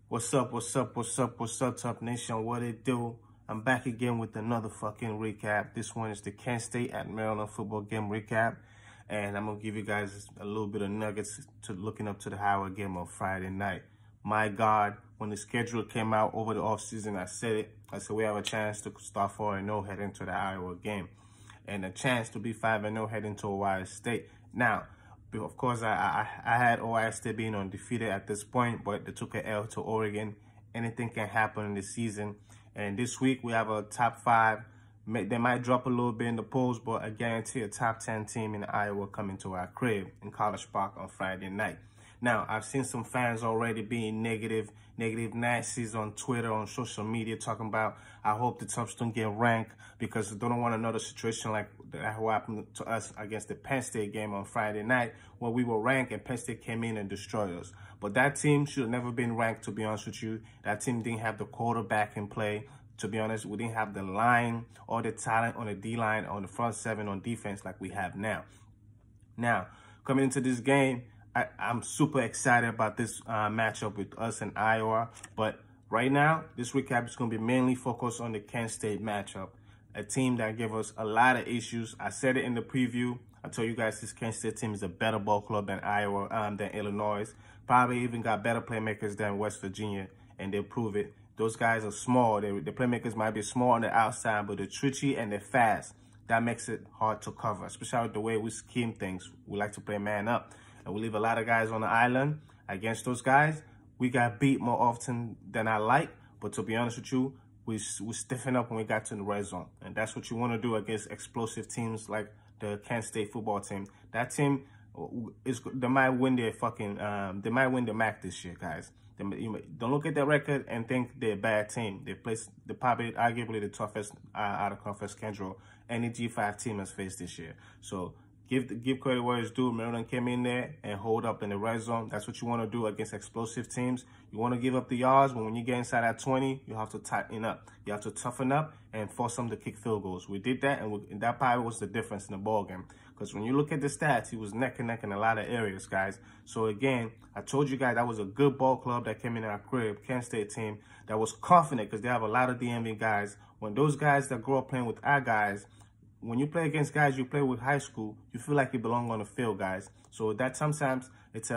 What's up, Tough Nation? What it do? I'm back again with another fucking recap. This one is the Kent State at Maryland football game recap. And I'm going to give you guys a little bit of nuggets to looking up to the Howard game on Friday night. My God, when the schedule came out over the offseason, I said we have a chance to start 4-0 heading into the Iowa game. And a chance to be 5-0 heading to Ohio State. Now, of course, I had Ohio State being undefeated at this point, but they took an L to Oregon. Anything can happen in the season. And this week, we have a top 5. They might drop a little bit in the polls, but I guarantee a top 10 team in Iowa coming to our crib in College Park on Friday night. Now, I've seen some fans already being negative Nazis on Twitter, on social media, talking about, I hope the Tufs don't get ranked because they don't want another situation like that who happened to us against the Penn State game on Friday night, where we were ranked and Penn State came in and destroyed us. But that team should have never been ranked, to be honest with you. That team didn't have the quarterback in play. To be honest, we didn't have the line or the talent on the D-line, on the front seven, on defense like we have now. Now, coming into this game, I'm super excited about this matchup with us and Iowa. But right now, this recap is going to be mainly focused on the Kent State matchup, a team that gave us a lot of issues. I said it in the preview. I told you guys this Kent State team is a better ball club than Iowa, than Illinois. Probably even got better playmakers than West Virginia, and they'll prove it. Those guys are small. The playmakers might be small on the outside, but they're twitchy and they're fast. That makes it hard to cover, especially with the way we scheme things. We like to play man up. And we leave a lot of guys on the island. Against those guys, we got beat more often than I like. But to be honest with you, we stiffen up when we got to the red zone. And that's what you want to do against explosive teams like the Kent State football team. That team, they might win their they might win the MAC this year, guys. Don't look at their record and think they're a bad team. They're probably arguably the toughest out of conference schedule any G5 team has faced this year. So give credit where it's due. Maryland came in there and hold up in the red zone. That's what you want to do against explosive teams. You want to give up the yards, but when you get inside that 20, you have to tighten up. You have to toughen up and force them to kick field goals. We did that, and that probably was the difference in the ball game. Because when you look at the stats, he was neck and neck in a lot of areas, guys. So again, I told you guys that was a good ball club that came in our crib, Kent State team, that was confident because they have a lot of DMV guys. When those guys that grow up playing with our guys, when you play against guys you play with high school, you feel like you belong on the field, guys. So that sometimes it's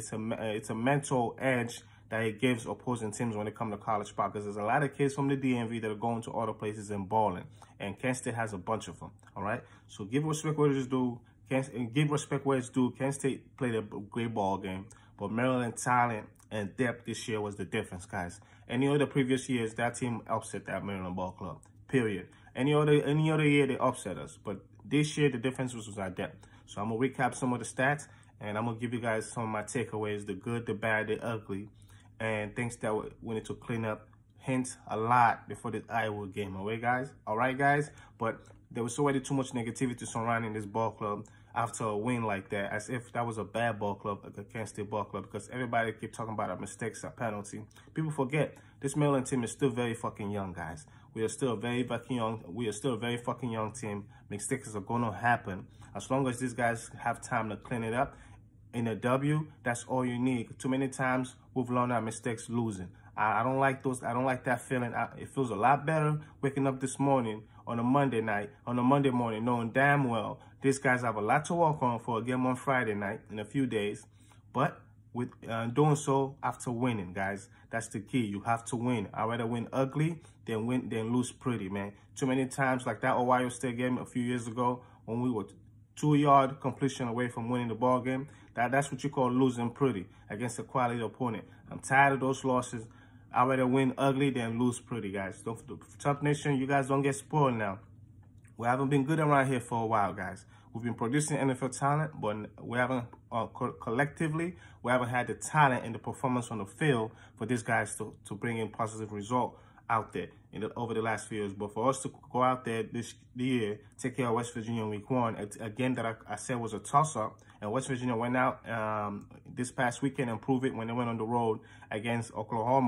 a mental edge that it gives opposing teams when they come to College Park, because there's a lot of kids from the DMV that are going to other places and balling, and Kent State has a bunch of them. All right, so give respect where it's due. Give respect where it's due. Kent State played a great ball game, but Maryland talent and depth this year was the difference, guys. Any other previous years, that team upset that Maryland ball club. Period. Any other year they upset us, but this year the difference was our depth. So I'm gonna recap some of the stats, and I'm gonna give you guys some of my takeaways: the good, the bad, the ugly, and things that we need to clean up. Hints a lot before the Iowa game. All right, guys. But there was already too much negativity surrounding this ball club after a win like that, as if that was a bad ball club, like a Kent State ball club, because everybody keep talking about our mistakes, our penalty. People forget this Maryland team is still very fucking young, guys. We are still very fucking young. We are still a very fucking young team. Mistakes are gonna happen. As long as these guys have time to clean it up, in a W, that's all you need. Too many times we've learned our mistakes losing. I don't like those. I don't like that feeling. It feels a lot better waking up this morning on a Monday morning, knowing damn well these guys have a lot to work on for a game on Friday night in a few days. But with doing so after winning, guys, that's the key. You have to win. I'd rather win ugly than lose pretty, man. Too many times, like that Ohio State game a few years ago when we were 2-yard completion away from winning the ball game. That's what you call losing pretty against a quality opponent. I'm tired of those losses. I'd rather win ugly than lose pretty, guys. Tough Nation, you guys don't get spoiled now. We haven't been good around here for a while, guys. We've been producing NFL talent, but we haven't, collectively, we haven't had the talent and the performance on the field for these guys to bring in positive result out there over the last few years. But for us to go out there this year, take care of West Virginia in week 1, a game that I said was a toss-up, and West Virginia went out this past weekend and proved it when they went on the road against Oklahoma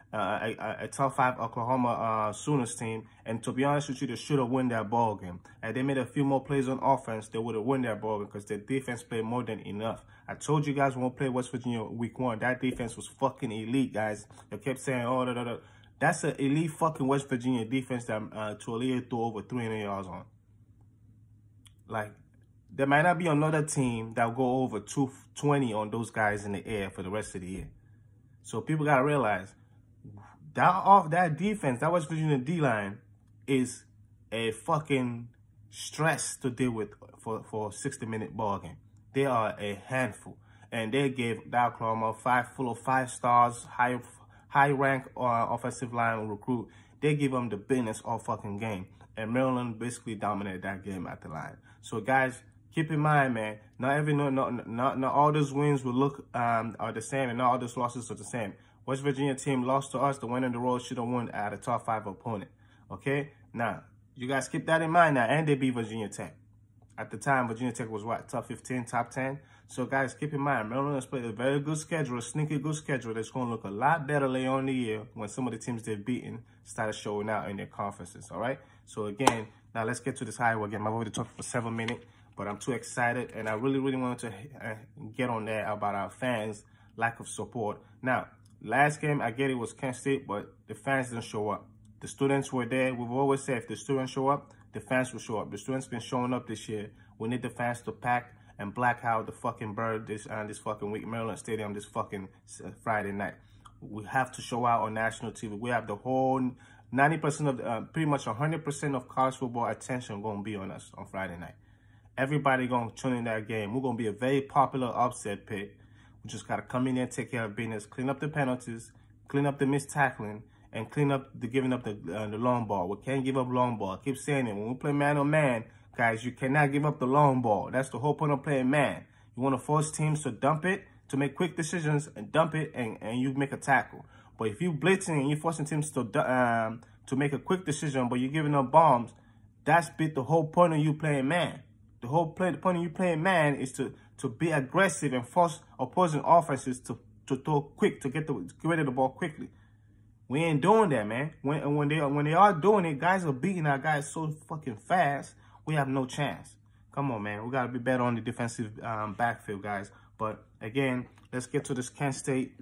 a top 5 Oklahoma Sooners team. And to be honest with you, they should have won that ball game. And they made a few more plays on offense, they would have won that ball game because their defense played more than enough. I told you guys won't play West Virginia week 1. That defense was fucking elite, guys. They kept saying, oh, that's an elite fucking West Virginia defense that Taulia threw over 300 yards on. Like, there might not be another team that will go over 220 on those guys in the air for the rest of the year. So people got to realize that defense, that West Virginia D-line is a fucking stress to deal with for a 60-minute ball game. They are a handful. And they gave Oklahoma full of 5 stars, high-rank offensive line recruit. They give them the business all fucking game. And Maryland basically dominated that game at the line. So, guys, keep in mind, man, not all those wins will look are the same, and not all those losses are the same. West Virginia team lost to us. The win on the road should have won at a top 5 opponent. Okay? Now, you guys keep that in mind now, and they beat Virginia Tech. At the time, Virginia Tech was what, top 15, top 10? So, guys, keep in mind, Maryland has played a very good schedule, a sneaky good schedule that's going to look a lot better later on in the year when some of the teams they've beaten started showing out in their conferences, all right? So, again, now let's get to this Iowa game. I've already talked for 7 minutes, but I'm too excited, and I really wanted to get on there about our fans' lack of support. Now, last game, I get it was Kent State, but the fans didn't show up. The students were there. We've always said if the students show up, the fans will show up. The students been showing up this year. We need the fans to pack and black out the fucking bird this fucking week, Maryland Stadium this fucking Friday night. We have to show out on national TV. We have the whole 90% of, pretty much 100% of college football attention going to be on us on Friday night. Everybody going to tune in that game. We're going to be a very popular upset pick. We just got to come in there and take care of business, clean up the penalties, clean up the missed tackling, and clean up the giving up the long ball. We can't give up long ball. I keep saying it. When we play man-on-man, guys, you cannot give up the long ball. That's the whole point of playing man. You want to force teams to dump it, to make quick decisions and dump it, and you make a tackle. But if you blitzing and you're forcing teams to make a quick decision, but you're giving up bombs, that's the whole point of you playing man. The point of you playing man is to be aggressive and force opposing offenses to throw quick, to get rid of the ball quickly. We ain't doing that, man. When they are doing it, guys are beating our guys so fucking fast, we have no chance. Come on, man. We got to be better on the defensive backfield, guys. But, again, let's get to this Kent State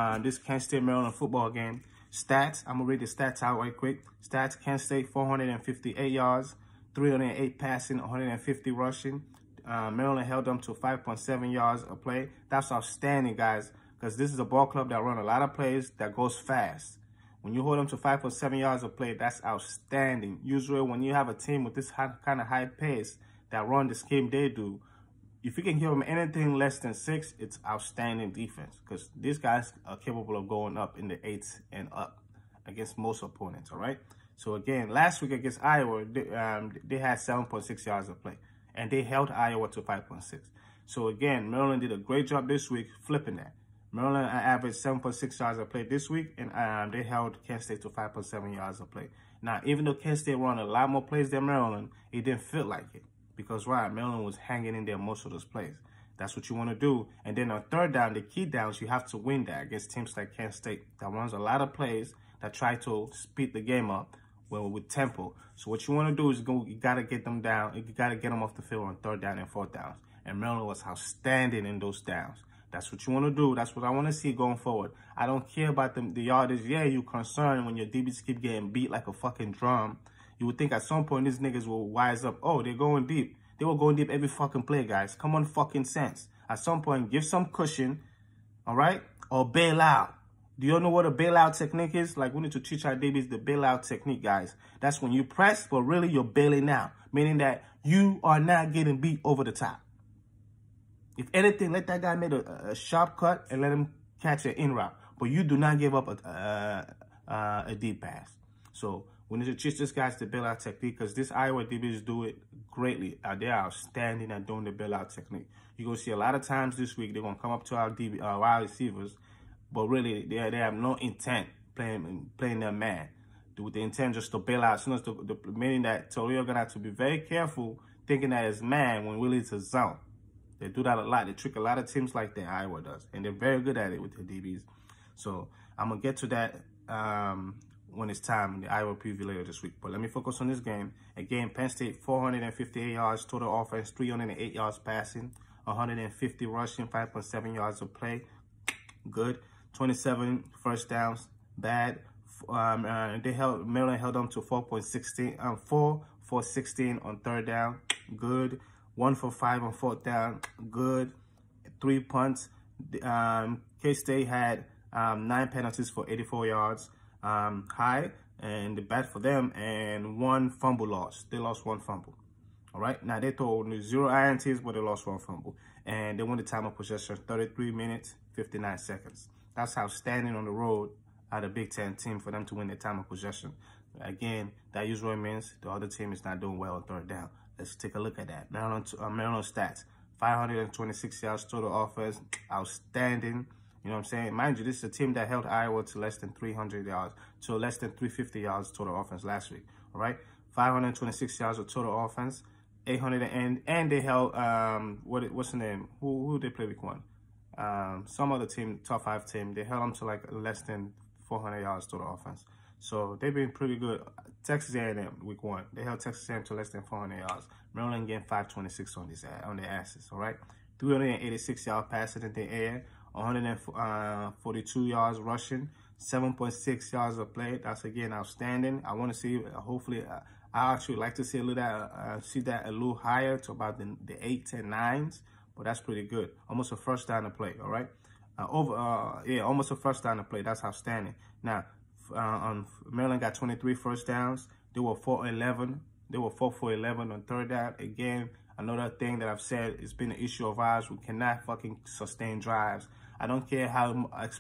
Maryland football game. Stats, I'm going to read the stats out right quick. Stats, Kent State, 458 yards, 308 passing, 150 rushing. Maryland held them to 5.7 yards a play. That's outstanding, guys, because this is a ball club that run a lot of plays that goes fast. When you hold them to 5.7 yards a play, that's outstanding. Usually when you have a team with this kind of high pace that run the scheme they do, if you can give them anything less than 6, it's outstanding defense, because these guys are capable of going up in the 8s and up against most opponents, all right? So, again, last week against Iowa, they had 7.6 yards a play, and they held Iowa to 5.6. So, again, Maryland did a great job this week flipping that. Maryland averaged 7.6 yards a play this week, and they held Kent State to 5.7 yards a play. Now, even though Kent State run a lot more plays than Maryland, it didn't feel like it. Because, right, Maryland was hanging in there most of those plays. That's what you want to do. And then on third down, the key downs, you have to win that against teams like Kent State that runs a lot of plays that try to speed the game up with tempo. So what you want to do is you got to get them down. You got to get them off the field on third down and fourth downs. And Maryland was outstanding in those downs. That's what you want to do. That's what I want to see going forward. I don't care about the yardage. Yeah, you're concerned when your DBs keep getting beat like a fucking drum. You would think at some point these niggas will wise up. Oh, they're going deep. They were going deep every fucking play, guys. Come on fucking sense. At some point, give some cushion, all right? Or bail out. Do you know what a bailout technique is? Like, we need to teach our DBs the bailout technique, guys. That's when you press, but really you're bailing out. Meaning that you are not getting beat over the top. If anything, let that guy make a sharp cut and let him catch an in route. But you do not give up a deep pass. So we need to teach these guys the bailout technique, because this Iowa DBs do it greatly. They are outstanding at doing the bailout technique. You're going to see a lot of times this week they're going to come up to our wide receivers, but really they have no intent playing their man. With the intent just to bail out. As soon as meaning that Taulia are going to have to be very careful thinking that it's man when really it's a zone. They do that a lot. They trick a lot of teams like that, Iowa does. And they're very good at it with the DBs. So I'm going to get to that when it's time. The Iowa preview later this week. But let me focus on this game. Again, Penn State 458 yards total offense, 308 yards passing, 150 rushing, 5.7 yards of play. Good. 27 first downs. Bad. Maryland held them to 4 for 16 on third down. Good. 1 for 5 on fourth down. Good. 3 punts. K-State had 9 penalties for 84 yards. High and bad for them, and 1 fumble loss. They lost 1 fumble. All right. Now they throw 0 INTs, but they lost 1 fumble, and they won the time of possession 33 minutes 59 seconds. That's outstanding on the road at a Big Ten team for them to win the time of possession. Again, that usually means the other team is not doing well on third down. Let's take a look at that. Maryland stats: 526 yards total offense, outstanding. You know what I'm saying? Mind you, this is a team that held Iowa to less than 300 yards, to less than 350 yards total offense last week. All right, 526 yards of total offense, 800 and they held what's the name? Who they play week 1? Some other team, top 5 team, they held them to like less than 400 yards total offense. So they've been pretty good. Texas A&M week 1, they held Texas A&M to less than 400 yards. Maryland getting 526 on their asses. All right, 386 yards passing in the air, 142 yards rushing, 7.6 yards of play. That's again outstanding. I want to see. Hopefully, I actually like to see see that a little higher to about the 8s and 9s. But that's pretty good. Almost a first down to play. All right, almost a first down to play. That's outstanding. Now, Maryland got 23 first downs. They were 4-11. They were 4 for 11 on third down. Again, another thing that I've said, it's been an issue of ours. We cannot fucking sustain drives. I don't care how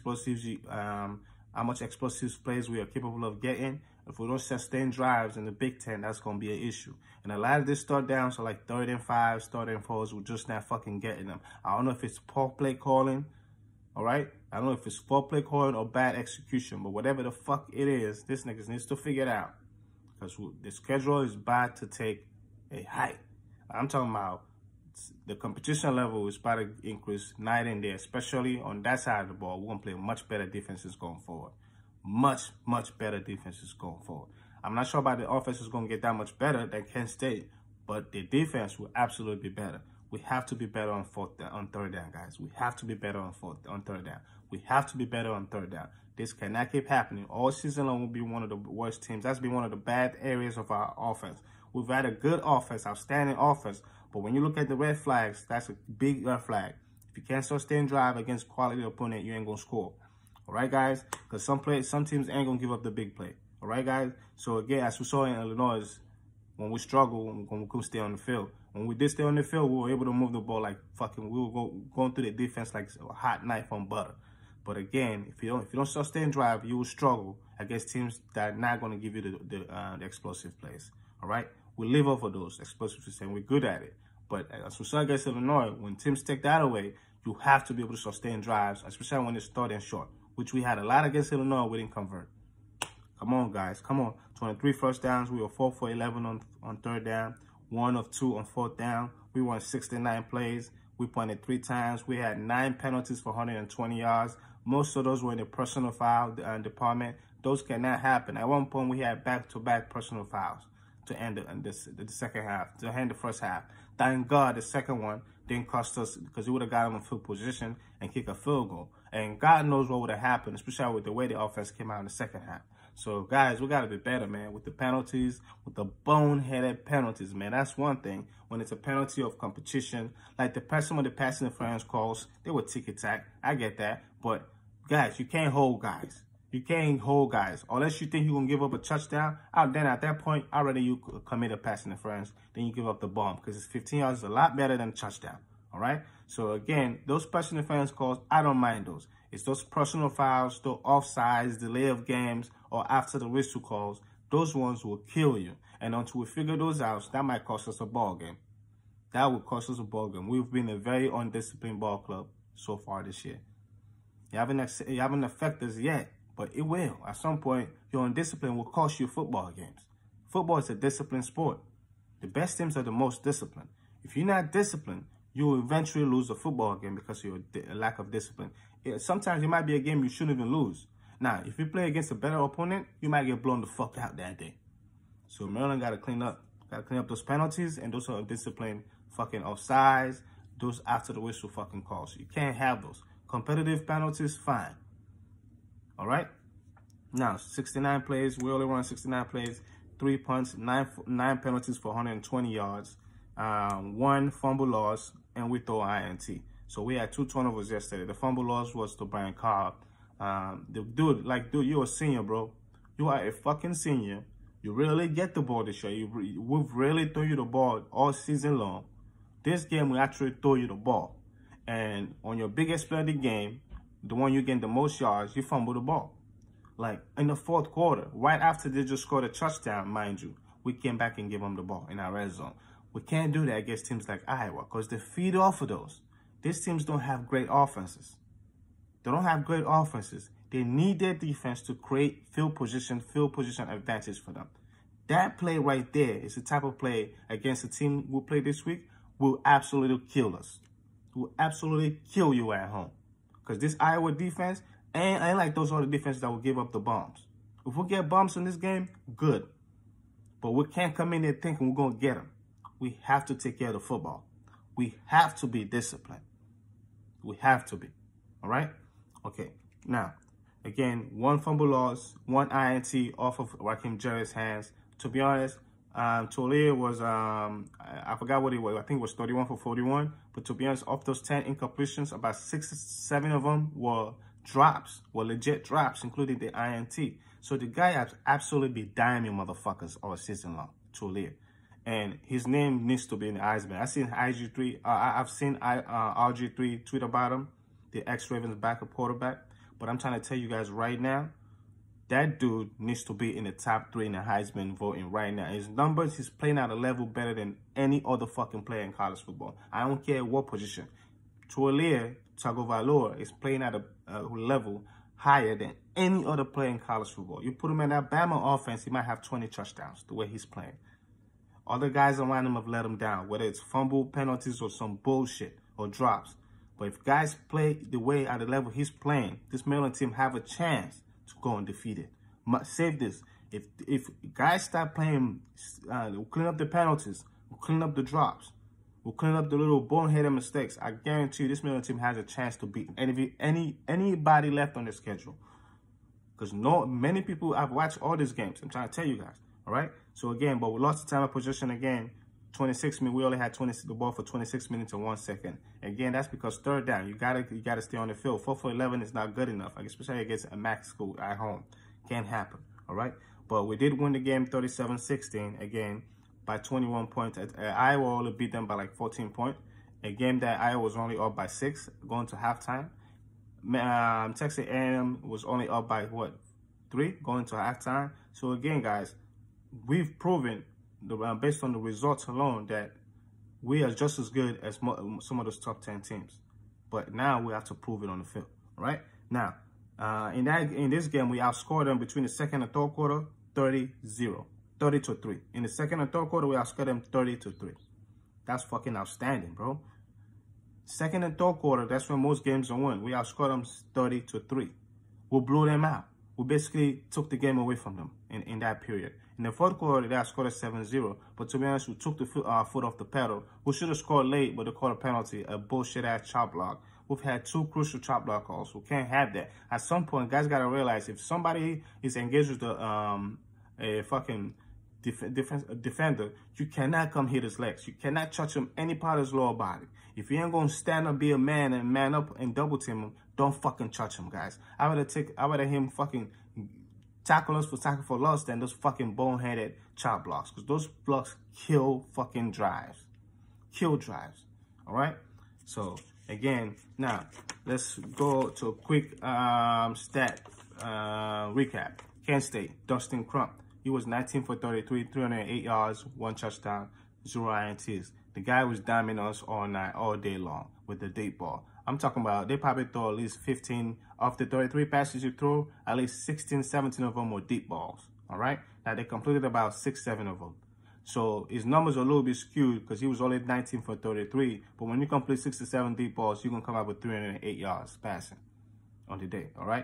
much explosive plays we are capable of getting. If we don't sustain drives in the Big Ten, that's going to be an issue. And a lot of these third downs are like 3rd and 5, 3rd and 4s. We're just not fucking getting them. I don't know if it's poor play calling, all right? I don't know if it's poor play calling or bad execution, but whatever the fuck it is, this niggas needs to figure it out. Because the schedule is about to take a hike. I'm talking about the competition level is about to increase night and day, especially on that side of the ball. We're going to play much better defenses going forward. Much better defenses going forward. I'm not sure about the offense is going to get that much better than Kent State, but the defense will absolutely be better. We have to be better on third down, guys. We have to be better on third down. We have to be better on third down. This cannot keep happening. All season long will be one of the worst teams. That's been one of the bad areas of our offense. We've had a good offense, outstanding offense, but when you look at the red flags, that's a big red flag. If you can't sustain drive against quality opponent, you ain't going to score. All right, guys? Because some teams ain't going to give up the big play. All right, guys? So, again, as we saw in Illinois, when we struggle, when we couldn't stay on the field. When we did stay on the field, we were able to move the ball like fucking, we were going through the defense like a hot knife on butter. But again, if you don't sustain drive, you will struggle against teams that are not going to give you the explosive plays. All right? We live off of those explosive plays, and we're good at it. But as we saw against Illinois, when teams take that away, you have to be able to sustain drives, especially when it's 3rd and short, which we had a lot against Illinois. We didn't convert. Come on, guys. Come on. 23 first downs. We were 4 for 11 on third down, 1 of 2 on fourth down. We won 69 plays. We punted 3 times. We had 9 penalties for 120 yards. Most of those were in the personal foul department. Those cannot happen. At one point, we had back-to-back personal fouls to end the second half, to end the first half. Thank God the second one didn't cost us, because it would have got them in field position and kick a field goal. And God knows what would have happened, especially with the way the offense came out in the second half. So, guys, we got to be better, man, with the penalties, with the boneheaded penalties, man. That's one thing. When it's a penalty of competition, like some of the passing interference calls, they were ticky-tack. I get that. But, guys, you can't hold guys. You can't hold guys. Unless you think you're going to give up a touchdown, then at that point, already you commit a passing interference. Then you give up the bomb, because it's 15 yards is a lot better than a touchdown. All right? So, again, those passing interference calls, I don't mind those. It's those personal fouls, those offsides, delay of games, or after the whistle calls. Those ones will kill you. And until we figure those out, that might cost us a ball game. That will cost us a ball game. We've been a very undisciplined ball club so far this year. You haven't affected us yet, but it will. At some point, your undiscipline will cost you football games. Football is a disciplined sport. The best teams are the most disciplined. If you're not disciplined, you will eventually lose a football game because of your lack of discipline. Sometimes it might be a game you shouldn't even lose. Now, if you play against a better opponent, you might get blown the fuck out that day. So Maryland got to clean up. Got to clean up those penalties and those are undisciplined fucking offsides. Those after the whistle fucking calls. You can't have those. Competitive penalties, fine. All right? Now, 69 plays. We only run 69 plays. 3 punts, 9 penalties for 120 yards. 1 fumble loss, and we throw INT. So we had 2 turnovers yesterday. The fumble loss was to Brian Cobb. Dude, you're a senior, bro. You are a fucking senior. You really get the ball this year. We've really thrown you the ball all season long. This game, we actually throw you the ball. And on your biggest play of the game, the one you get the most yards, you fumble the ball. Like, in the 4th quarter, right after they just scored a touchdown, mind you, we came back and gave them the ball in our red zone. We can't do that against teams like Iowa because they feed off of those. These teams don't have great offenses. They don't have great offenses. They need their defense to create field position advantage for them. That play right there is the type of play against the team we play this week will absolutely kill us. Will absolutely kill you at home. Because this Iowa defense ain't like those other defenses that will give up the bombs. If we get bombs in this game, good. But we can't come in there thinking we're going to get them. We have to take care of the football. We have to be disciplined. We have to be. All right? Okay. Now, again, 1 fumble loss, 1 INT off of Raheem Jarrett's hands. To be honest, Taulia was, I forgot what he was. I think it was 31 for 41. But to be honest, of those 10 incompletions, about 6 or 7 of them were drops, were legit drops, including the INT. So the guy has absolutely been diming motherfuckers all season long, Taulia. And his name needs to be in the Heisman. I've seen RG3 tweet about him, the ex-Ravens backup quarterback. But I'm trying to tell you guys right now, that dude needs to be in the top 3 in the Heisman voting right now. His numbers, he's playing at a level better than any other fucking player in college football. I don't care what position. Taulia Tagovailoa is playing at a level higher than any other player in college football. You put him in that Bama offense, he might have 20 touchdowns the way he's playing. Other guys around him have let him down, whether it's fumble penalties or some bullshit or drops. But if guys play the way at the level he's playing, this Maryland team have a chance to go undefeated. Save this. If guys start playing, we'll clean up the penalties, we'll clean up the drops, we'll clean up the little boneheaded mistakes. I guarantee you this Maryland team has a chance to beat anybody left on the schedule. Because many people, I've watched all these games. I'm trying to tell you guys. All right? So again, but we lost the time of possession again. 26 minutes. We only had the ball for 26 minutes and 1 second. Again, that's because 3rd down. You gotta stay on the field. 4 for 11 is not good enough, especially against a MAC school at home. Can't happen. All right? But we did win the game 37-16 again by 21 points. Iowa only beat them by like 14 points. A game that Iowa was only up by 6 going to halftime. Texas A&M was only up by what, 3 going to halftime. So again, guys, we've proven, based on the results alone, that we are just as good as some of those top 10 teams. But now we have to prove it on the field, right? Now, in this game, we outscored them between the 2nd and 3rd quarter, 30-3. In the 2nd and 3rd quarter, we outscored them 30-3. That's fucking outstanding, bro. 2nd and 3rd quarter, that's when most games are won. We outscored them 30-3. We blew them out. We basically took the game away from them in that period. In the 4th quarter, they scored a 7-0. But to be honest, we took the foot off the pedal. We should have scored late, but they called a penalty, a bullshit-ass chop block. We've had 2 crucial chop block calls. We can't have that. At some point, guys got to realize if somebody is engaged with a fucking defender, you cannot come hit his legs. You cannot touch him any part of his lower body. If you ain't going to stand up, be a man, and man up and double team him, don't fucking touch him, guys. I rather him fucking tackle us for tackle for loss than those fucking boneheaded chop blocks. Because those blocks kill fucking drives. Kill drives. All right? So, again, now, let's go to a quick stat recap. Kent State, Dustin Crump. He was 19 for 33, 308 yards, 1 touchdown, 0 INTs. The guy was diming us all night, all day long with the deep ball. I'm talking about, they probably throw at least 15 of the 33 passes you throw, at least 16, 17 of them were deep balls, all right? Now, they completed about 6, 7 of them. So his numbers are a little bit skewed because he was only 19 for 33. But when you complete 6 to 7 deep balls, you're going to come out with 308 yards passing on the day, all right?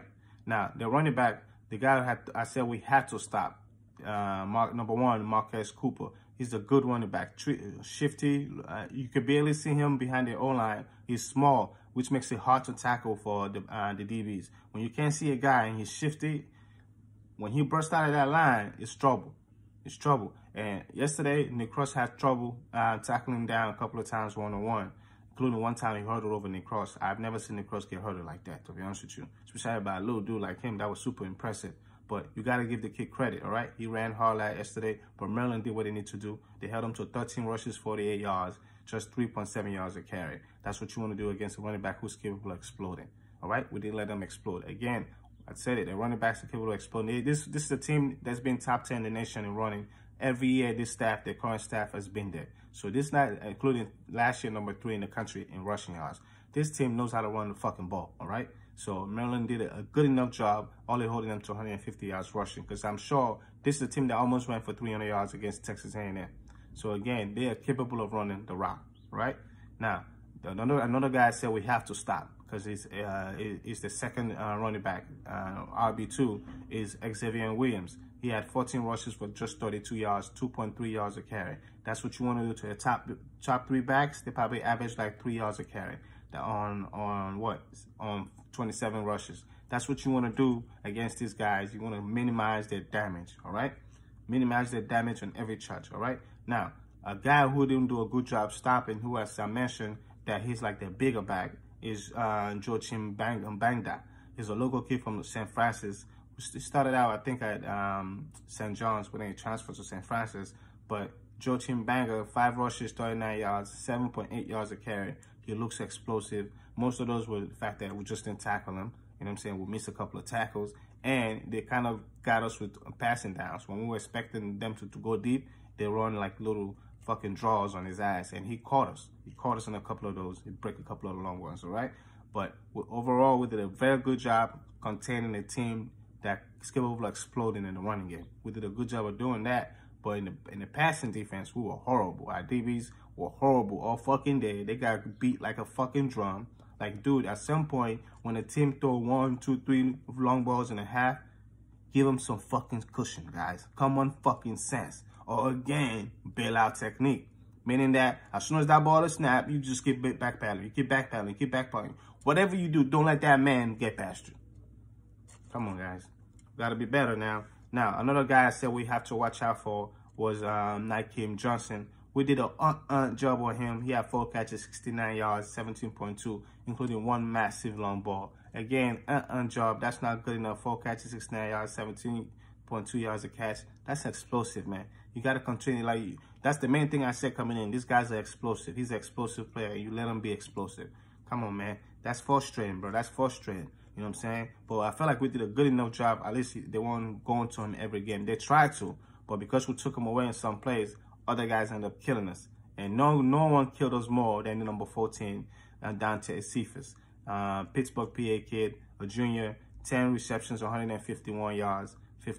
Now, the running back, the guy I said we had to stop. Number one, Marquez Cooper. He's a good running back, shifty. You could barely see him behind the O-line. He's small, which makes it hard to tackle for the DBs. When you can't see a guy and he's shifty, when he bursts out of that line, it's trouble. It's trouble. And yesterday, Nick Cross had trouble tackling him down a couple of times one-on-one, including one time he hurdled over Nick Cross. I've never seen Nick Cross get hurdled like that, to be honest with you. Especially by a little dude like him. That was super impressive. But you got to give the kid credit, all right? He ran hard yesterday, but Maryland did what they need to do. They held him to 13 rushes, 48 yards, just 3.7 yards a carry. That's what you want to do against a running back who's capable of exploding, all right? We didn't let them explode. Again, I said it, the running backs are capable of exploding. This is a team that's been top 10 in the nation in running. Every year, this staff, the current staff, has been there. So this not including last year, number 3 in the country in rushing yards. This team knows how to run the fucking ball, all right? So Maryland did a good enough job, only holding them to 150 yards rushing, because I'm sure this is a team that almost ran for 300 yards against Texas A&M. So again, they are capable of running the rock, right? Now, another guy said we have to stop because he's the second running back. RB2 is Xavier Williams. He had 14 rushes for just 32 yards, 2.3 yards a carry. That's what you want to do to the top 3 backs. They probably average like 3 yards a carry on 27 rushes. That's what you want to do against these guys. You want to minimize their damage, all right? Minimize their damage on every charge, all right? Now, a guy who didn't do a good job stopping, who, as I mentioned, that he's like the bigger back, is Joachim Banda. He's a local kid from St. Francis. He started out, I think, at St. John's, but then he transferred to St. Francis. But Joachim Banga, 5 rushes, 39 yards, 7.8 yards a carry. He looks explosive. Most of those were the fact that we just didn't tackle him. You know what I'm saying? We missed a couple of tackles. And they kind of got us with passing downs. When we were expecting them to go deep, they run like little fucking draws on his ass. And he caught us. He caught us in a couple of those. He broke a couple of the long ones, all right? But overall, we did a very good job containing a team that's capable of exploding in the running game. We did a good job of doing that. But in the passing defense, we were horrible. Our DBs were horrible all fucking day. They got beat like a fucking drum. Like, dude, at some point, when a team throw 1, 2, 3 long balls and a half, give them some fucking cushion, guys. Common fucking sense. Or again, bailout technique. Meaning that as soon as that ball is snapped, you just keep backpedaling. You keep backpedaling, keep backpedaling. Whatever you do, don't let that man get past you. Come on, guys. Gotta be better now. Now, another guy I said we have to watch out for was Nykeem Johnson. We did a job on him. He had 4 catches, 69 yards, 17.2, including 1 massive long ball. Again, job. That's not good enough. 4 catches, 69 yards, 17.2 yards a catch. That's explosive, man. You got to continue. Like, that's the main thing I said coming in. This guy's explosive. He's an explosive player. You let him be explosive. Come on, man. That's frustrating, bro. That's frustrating. You know what I'm saying? But I felt like we did a good enough job. At least they weren't going to him every game. They tried to, but because we took him away in some plays, other guys ended up killing us. And no one killed us more than the number 14, Dante Cephas. Pittsburgh, PA kid, a junior, 10 receptions, 151 yards,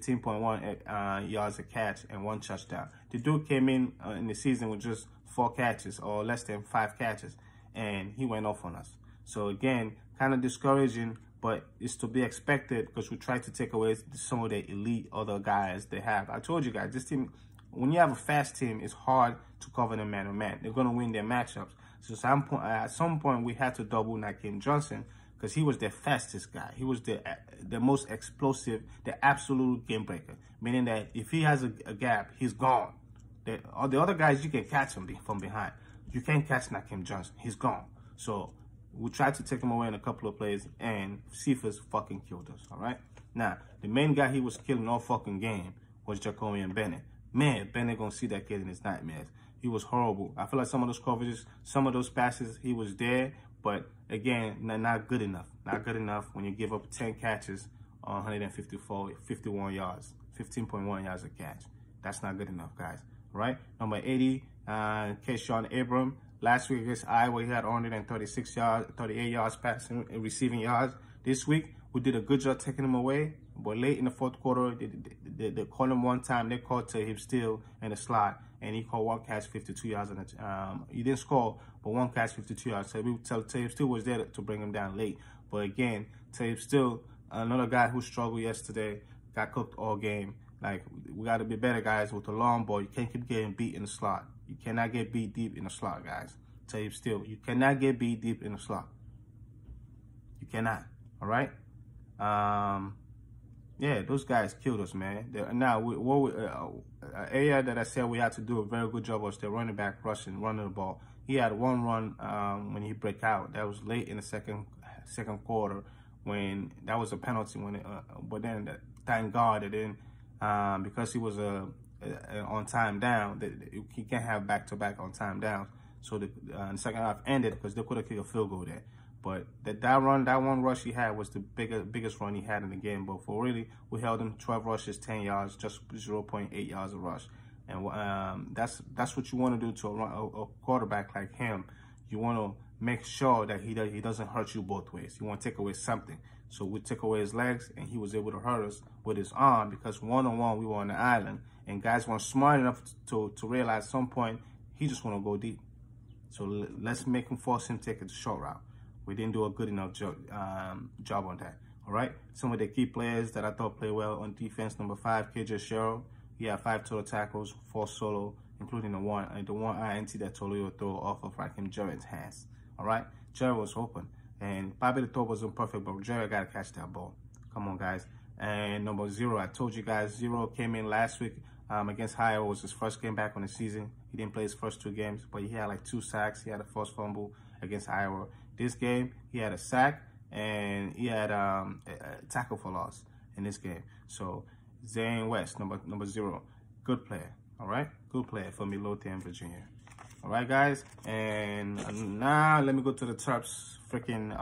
15.1 yards a catch, and 1 touchdown. The dude came in the season with just 4 catches or less than 5 catches, and he went off on us. So again, kind of discouraging, but it's to be expected because we tried to take away some of the elite other guys they have. I told you guys, this team, when you have a fast team, it's hard to cover them man-to-man. They're going to win their matchups. So at some point, we had to double Nykeem Johnson because he was the fastest guy. He was the most explosive, the absolute game breaker, meaning that if he has a gap, he's gone. The other guys, you can catch him from behind. You can't catch Nykeem Johnson. He's gone. So we tried to take him away in a couple of plays, and Cephas fucking killed us, all right? Now, the main guy he was killing all fucking game was Jacobian Bennett. Man, Bennett gonna see that kid in his nightmares. He was horrible. I feel like some of those coverages, some of those passes, he was there, but again, not good enough. Not good enough when you give up 10 catches on 51 yards, 15.1 yards a catch. That's not good enough, guys, right? Number 80, Keyshawn Abram. Last week against Iowa, he had 136 yards, 38 yards passing and receiving yards. This week, we did a good job taking him away, but late in the 4th quarter, they called him one time. They called Tahib Steele in the slot, and he caught 1 catch, 52 yards. He didn't score, but 1 catch, 52 yards. So Tahib Steele was there to bring him down late. But again, Tahib Steele another guy who struggled yesterday, got cooked all game. Like, we got to be better, guys, with the long ball. You can't keep getting beat in the slot. You cannot get beat deep in the slot, guys. I'll tell you still, you cannot get beat deep in the slot. You cannot, all right? Yeah, those guys killed us, man. Now, area that I said we had to do a very good job was the running back running the ball. He had one run when he broke out. That was late in the second quarter when that was a penalty. But then thank God it didn't, because he was on time down. He can't have back-to-back on time downs. So the second half ended because they could have kicked a field goal there. But that one rush he had was the biggest run he had in the game. But for really, we held him 12 rushes, 10 yards, just 0.8 yards a rush. And that's what you want to do to a quarterback like him. You want to make sure that he doesn't hurt you both ways. You want to take away something. So we took away his legs, and he was able to hurt us with his arm because one-on-one we were on the island, and guys weren't smart enough to realize at some point he just want to go deep. So let's force him to take the short route. We didn't do a good enough job on that. All right. Some of the key players that I thought played well on defense: number 5, KJ Sherrill. He had 5 total tackles, 4 solo, including the one INT that Tolio threw off of Raheem Jarrett's hands. All right. Jarrett was open, and probably the throw wasn't perfect, but Jarrett got to catch that ball. Come on, guys. And number 0, I told you guys, 0 came in last week against Iowa. It was his first game back on the season. He didn't play his first 2 games, but he had like 2 sacks. He had a forced fumble against Iowa. This game, he had a sack, and he had a tackle for loss in this game. So Zane West, number 0, good player. All right, good player for Midlothian, Virginia. All right, guys, and now let me go to the Terps freaking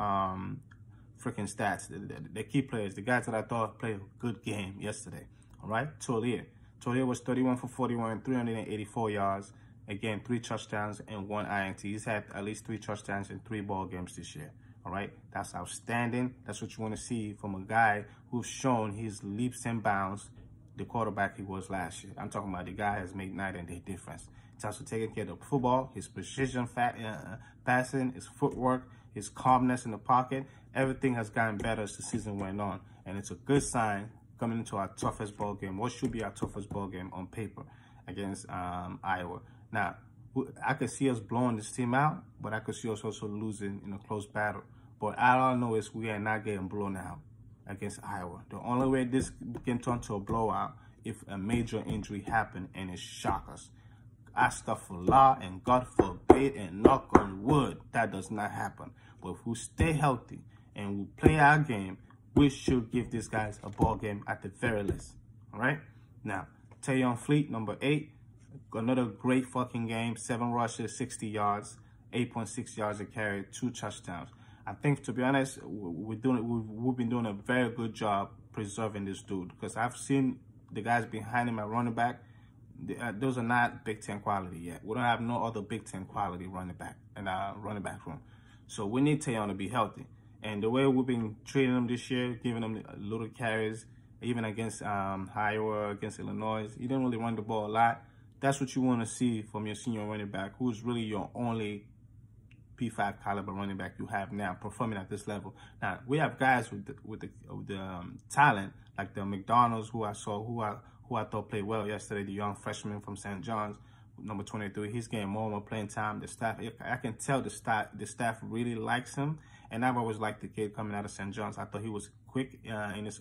stats. The key players, the guys that I thought played a good game yesterday. All right, Taulia was 31 for 41, 384 yards. Again, 3 touchdowns and 1 INT. He's had at least 3 touchdowns in 3 ball games this year. All right, that's outstanding. That's what you want to see from a guy who's shown his leaps and bounds, the quarterback he was last year. I'm talking about the guy has made night and day difference. In terms of taking care of the football, his precision passing, his footwork, his calmness in the pocket, everything has gotten better as the season went on, and it's a good sign coming into our toughest ball game. What should be our toughest ball game on paper against Iowa? Now, I could see us blowing this team out, but I could see us also losing in a close battle. But all I know is we are not getting blown out against Iowa. The only way this can turn to a blowout if a major injury happened and it shock us. Astaghfirullah, and God forbid, and knock on wood, that does not happen. But if we stay healthy and we play our game, we should give these guys a ball game at the very least. All right? Now, Tayon Fleet, number 8. Another great fucking game. 7 rushes, 60 yards, 8.6 yards a carry, 2 touchdowns. I think, to be honest, we've been doing a very good job preserving this dude, because I've seen the guys behind him at running back. Those are not Big Ten quality yet. We don't have no other Big Ten quality running back in our running back room. So we need Tayon to be healthy. And the way we've been treating him this year, giving him little carries, even against Iowa, against Illinois, he didn't really run the ball a lot. That's what you want to see from your senior running back, who's really your only P5 caliber running back you have now, performing at this level. Now, we have guys with the talent, like the McDonald's, who I thought played well yesterday, the young freshman from St. John's, number 23. He's getting more and more playing time. The staff, I can tell the staff really likes him. And I've always liked the kid coming out of St. John's. I thought he was quick in his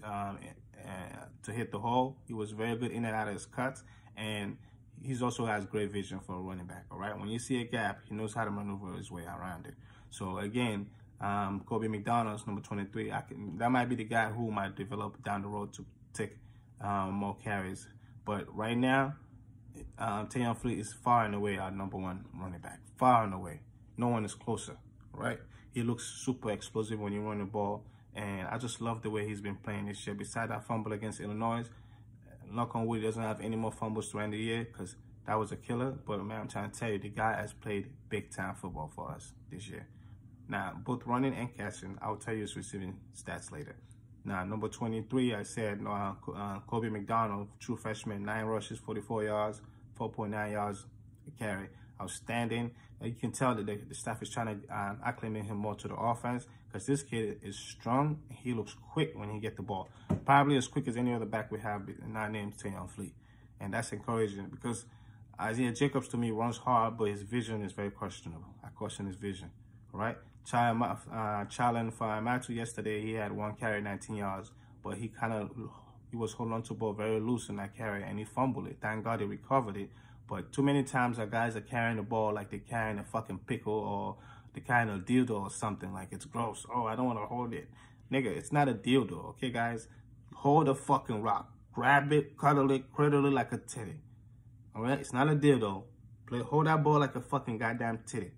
to hit the hole. He was very good in and out of his cuts, and he also has great vision for a running back. All right, when you see a gap, he knows how to maneuver his way around it. So again, Kobe McDonald's, number 23. That might be the guy who might develop down the road to take more carries. But right now, Tayon Fleet is far and away our number 1 running back. Far and away. No one is closer, right? He looks super explosive when you run the ball, and I just love the way he's been playing this year. Besides that fumble against Illinois, knock on wood, he doesn't have any more fumbles to end the year, because that was a killer. But man, I'm trying to tell you, the guy has played big-time football for us this year. Now, both running and catching, I'll tell you his receiving stats later. Now, number 23, I said Kobe McDonald, true freshman, 9 rushes, 44 yards, 4.9 yards a carry. outstanding. You can tell that the staff is trying to acclimate him more to the offense because this kid is strong. He looks quick when he get the ball. Probably as quick as any other back we have, not named Tayon Fleet. And that's encouraging because Isaiah Jacobs, to me, runs hard, but his vision is very questionable. I question his vision, all right? Challen Fa'amatu yesterday, he had 1 carry, 19 yards, but he was holding on to the ball very loose in that carry, and he fumbled it. Thank God he recovered it. But too many times our guys are carrying the ball like they're carrying a fucking pickle or they're carrying a dildo or something. Like, it's gross. Oh, I don't want to hold it. Nigga, it's not a dildo, okay, guys? Hold a fucking rock. Grab it, cuddle it, cradle it like a titty. All right? It's not a dildo. Hold that ball like a fucking goddamn titty.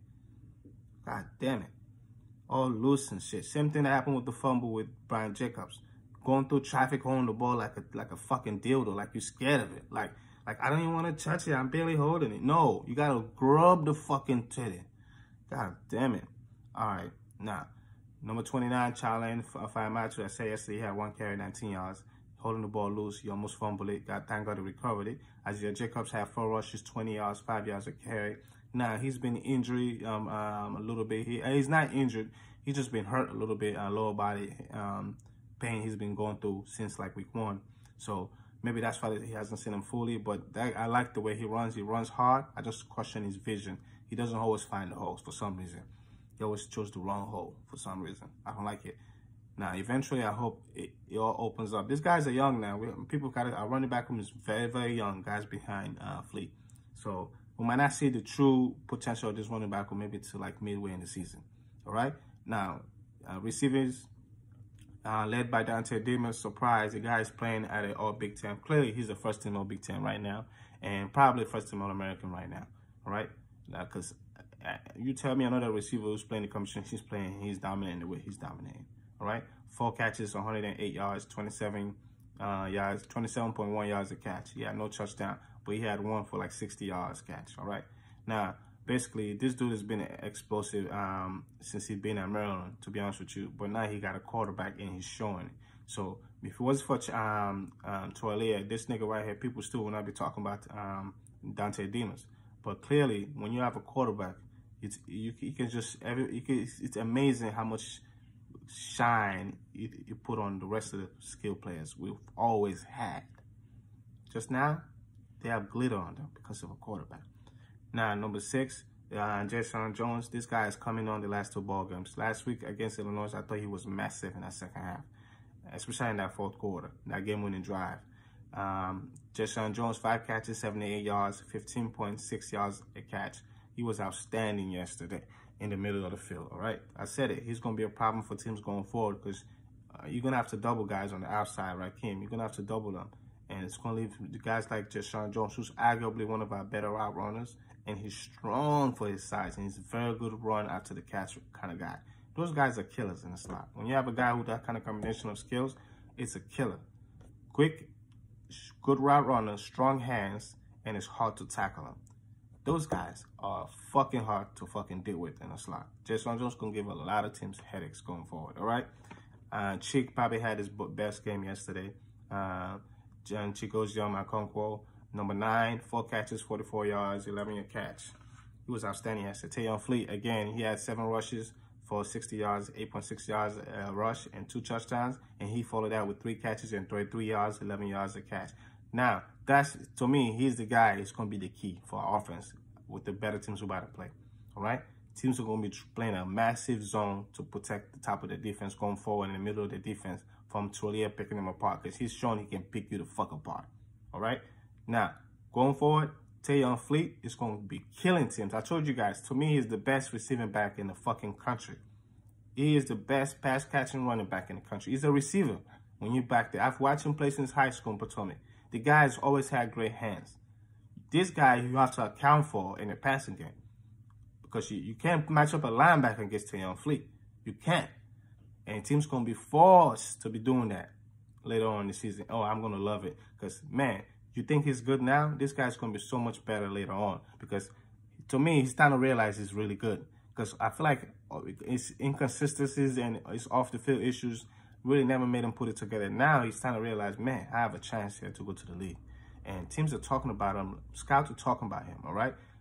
God damn it. All loose and shit. Same thing that happened with the fumble with Brian Jacobs. Going through traffic, holding the ball like a fucking dildo, like you're scared of it. Like I don't even want to touch it. I'm barely holding it. No, you got to grub the fucking titty. God damn it. All right. Now, number 29, Challen Fa'amatu. I said yesterday he had 1 carry, 19 yards. Holding the ball loose. He almost fumbled it. Thank God he recovered it. Isaiah Jacobs had 4 rushes, 20 yards, 5 yards a carry. Now, he's been injured a little bit. He's not injured. He's just been hurt a little bit. Lower body pain he's been going through since like week 1. So maybe that's why he hasn't seen him fully. But I like the way he runs. He runs hard. I just question his vision. He doesn't always find the holes for some reason. He always chose the wrong hole for some reason. I don't like it. Now, eventually, I hope it all opens up. These guys are young now. Our running back room is very, very young. Guys behind Fleet. So we might not see the true potential of this running back room maybe to like midway in the season. All right. Now, receivers led by Dante Demas. Surprise, the guy is playing at an All Big Ten. Clearly, he's a first team All Big Ten right now, and probably first team All American right now. All right. Now, because you tell me another receiver who's playing the competition he's playing, he's dominating the way he's dominating. All right, 4 catches, 108 yards, 27 yards, 27.1 yards a catch. He had no touchdown, but he had 1 for like 60 yards catch. All right, now basically this dude has been explosive since he's been at Maryland, to be honest with you. But now he got a quarterback and he's showing it. So if it wasn't for Toalia, this nigga right here, people still will not be talking about Dante Demas. But clearly, when you have a quarterback, it's amazing how much shine you put on the rest of the skill players we've always had. Just now, they have glitter on them because of a quarterback. Now, number 6, Jeshaun Jones. This guy is coming on the last 2 ball games. Last week against Illinois, I thought he was massive in that second half, especially in that 4th quarter, that game-winning drive. Jeshaun Jones, 5 catches, 78 yards, 15.6 yards a catch. He was outstanding yesterday in the middle of the field, all right? I said it. He's going to be a problem for teams going forward because you're going to have to double guys on the outside, right, Kim? You're going to have to double them. And it's going to leave the guys like Jeshaun Jones, who's arguably one of our better route runners, and he's strong for his size, and he's a very good run after the catch kind of guy. Those guys are killers in the slot. When you have a guy with that kind of combination of skills, it's a killer. Quick, good route runner, strong hands, and it's hard to tackle him. Those guys are fucking hard to fucking deal with in a slot. Jeshaun Jones going to give a lot of teams headaches going forward, all right? Chick probably had his best game yesterday. Chico's Young Okonkwo, number 9, 4 catches, 44 yards, 11 a catch. He was outstanding yesterday. Tayon Fleet, again, he had 7 rushes for 60 yards, 8.6 yards rush, and 2 touchdowns. And he followed that with 3 catches and 33 yards, 11 yards a catch. Now, that's, to me, he's the guy who's going to be the key for our offense with the better teams we're about to play, all right? Teams are going to be playing a massive zone to protect the top of the defense going forward in the middle of the defense from Toalia picking them apart because he's shown he can pick you the fuck apart, all right? Now, going forward, Tayon Fleet is going to be killing teams. I told you guys, to me, he's the best receiving back in the fucking country. He is the best pass-catching running back in the country. He's a receiver when you back there. I've watched him play since high school in Potomac. The guy's always had great hands. This guy you have to account for in the passing game because you can't match up a linebacker against Tayon Fleet. You can't. And teams going to be forced to be doing that later on in the season. Oh, I'm going to love it because, man, you think he's good now? This guy's going to be so much better later on because, to me, he's starting to realize he's really good because I feel like his inconsistencies and his off-the-field issues really never made him put it together. Now he's starting to realize, man, I have a chance here to go to the league. And teams are talking about him. Scouts are talking about him, all right?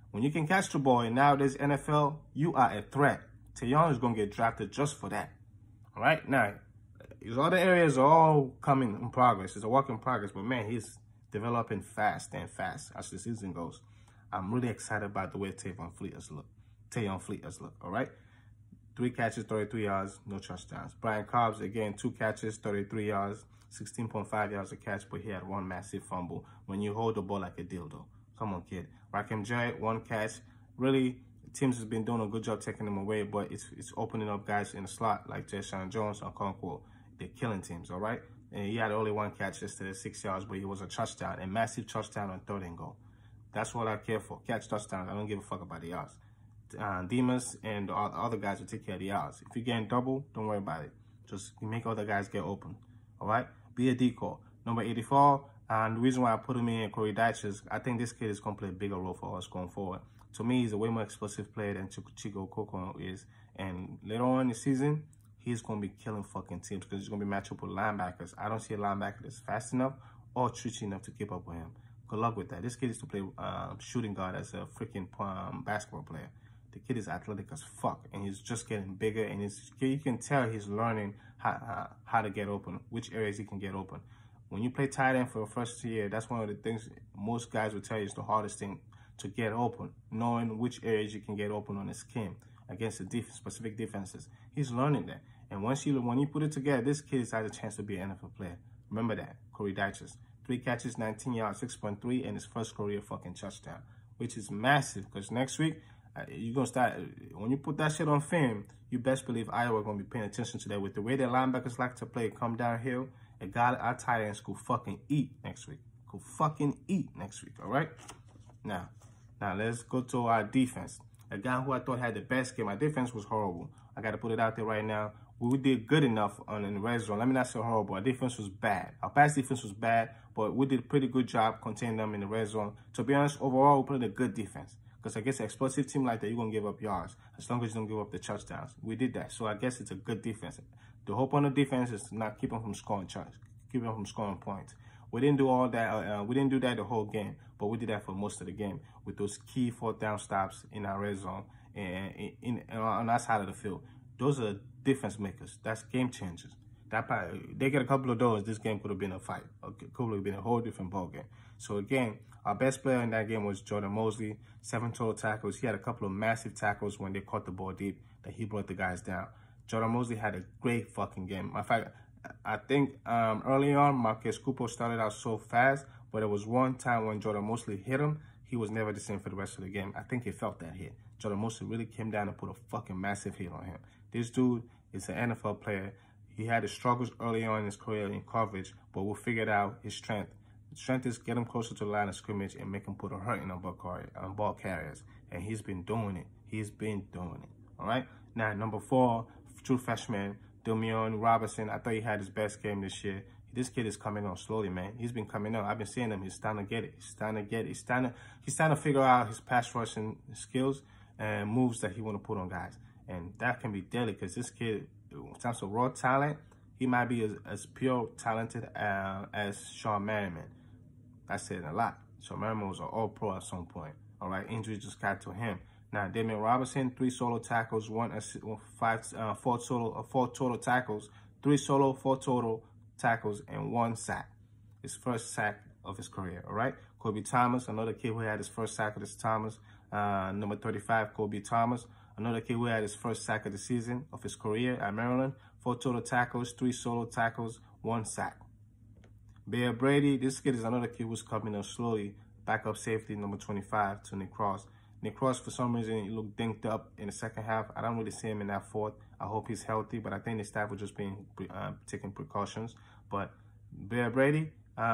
When you can catch the ball in nowadays NFL, you are a threat. Tayon is going to get drafted just for that. All right? Now, these other areas are all coming in progress. It's a work in progress, but man, he's developing fast and fast as the season goes. I'm really excited about the way Tayon Fleet has looked, all right? 3 catches, 33 yards, no touchdowns. Brian Cobbs, again, 2 catches, 33 yards, 16.5 yards a catch, but he had 1 massive fumble. When you hold the ball like a dildo. Come on, kid. Rakim Jarrett, 1 catch. Really, teams has been doing a good job taking them away, but it's opening up guys in the slot like Jeshaun Jones and Conquo. They're killing teams, all right? And he had only 1 catch yesterday, 6 yards, but he was a touchdown, a massive touchdown on 3rd and goal. That's what I care for. Catch touchdowns. I don't give a fuck about the yards. Demas and the other guys will take care of the yards. If you're getting double, don't worry about it. Just make other guys get open, all right? Be a decoy. Number 84, and the reason why I put him in Corey Dyches, I think this kid is going to play a bigger role for us going forward. To me, he's a way more explosive player than Chico Coco is. And later on in the season, he's going to be killing fucking teams because he's going to be matched up with linebackers. I don't see a linebacker that's fast enough or twitchy enough to keep up with him. Good luck with that. This kid is to play shooting guard as a freaking basketball player. The kid is athletic as fuck, and he's just getting bigger, and you can tell he's learning how to get open, which areas he can get open. When you play tight end for the first year, that's one of the things most guys will tell you is the hardest thing to get open, knowing which areas you can get open on the scheme against the specific defenses. He's learning that, and when you put it together, this kid has a chance to be an NFL player. Remember that, Corey Dyches. 3 catches, 19 yards, 6.3, and his first career fucking touchdown, which is massive because next week, you're going to start, when you put that shit on film, you best believe Iowa going to be paying attention to that. With the way their linebackers like to play, come downhill, a guy our tight ends could fucking eat next week. Could fucking eat next week, all right? Now let's go to our defense. A guy who I thought had the best game. Our defense was horrible. I got to put it out there right now. We did good enough in the red zone. Let me not say horrible. Our defense was bad. Our pass defense was bad, but we did a pretty good job containing them in the red zone. To be honest, overall, we played a good defense. Because I guess an explosive team like that, you're going to give up yards as long as you don't give up the touchdowns. We did that. So I guess it's a good defense. The hope on the defense is to not keep them from scoring points. We didn't do all that. We didn't do that the whole game, but we did that for most of the game with those key 4th down stops in our red zone and on that side of the field. Those are difference makers. That's game changers. They get a couple of those, this game could have been a fight. It could have been a whole different ball game. So again, our best player in that game was Jordan Mosley. 7 total tackles. He had a couple of massive tackles when they caught the ball deep that he brought the guys down. Jordan Mosley had a great fucking game. In fact, I think early on, Marquez Cooper started out so fast, but there was one time when Jordan Mosley hit him, he was never the same for the rest of the game. I think he felt that hit. Jordan Mosley really came down and put a fucking massive hit on him. This dude is an NFL player. He had his struggles early on in his career in coverage, but we figured out his strength. His strength is get him closer to the line of scrimmage and make him put a hurting on ball carriers. And he's been doing it. He's been doing it. All right? Now, number 4, true freshman, Damian Robinson. I thought he had his best game this year. This kid is coming on slowly, man. He's been coming on. I've been seeing him. He's starting to get it. He's starting to figure out his pass rushing skills and moves that he want to put on guys. And that can be deadly because this kid, in terms of raw talent, he might be as pure talented as Sean Merriman. I said a lot. Sean Merriman was an all-pro at some point. All right, injury just got to him. Now, Damian Robinson, 3 solo tackles, 4 total tackles, 3 solo, 4 total tackles, and 1 sack. His first sack of his career, all right? Kobe Thomas, another kid who had his first sack of this Thomas. Number 35, Kobe Thomas, another kid who had his first sack of the season of his career at Maryland. 4 total tackles, 3 solo tackles, 1 sack. Bear Brady, this kid is another kid who's coming up slowly. Backup safety, number 25, to Nick Cross. Nick Cross, for some reason, he looked dinked up in the second half. I don't really see him in that 4th. I hope he's healthy, but I think the staff was just taking precautions. But Blair Brady,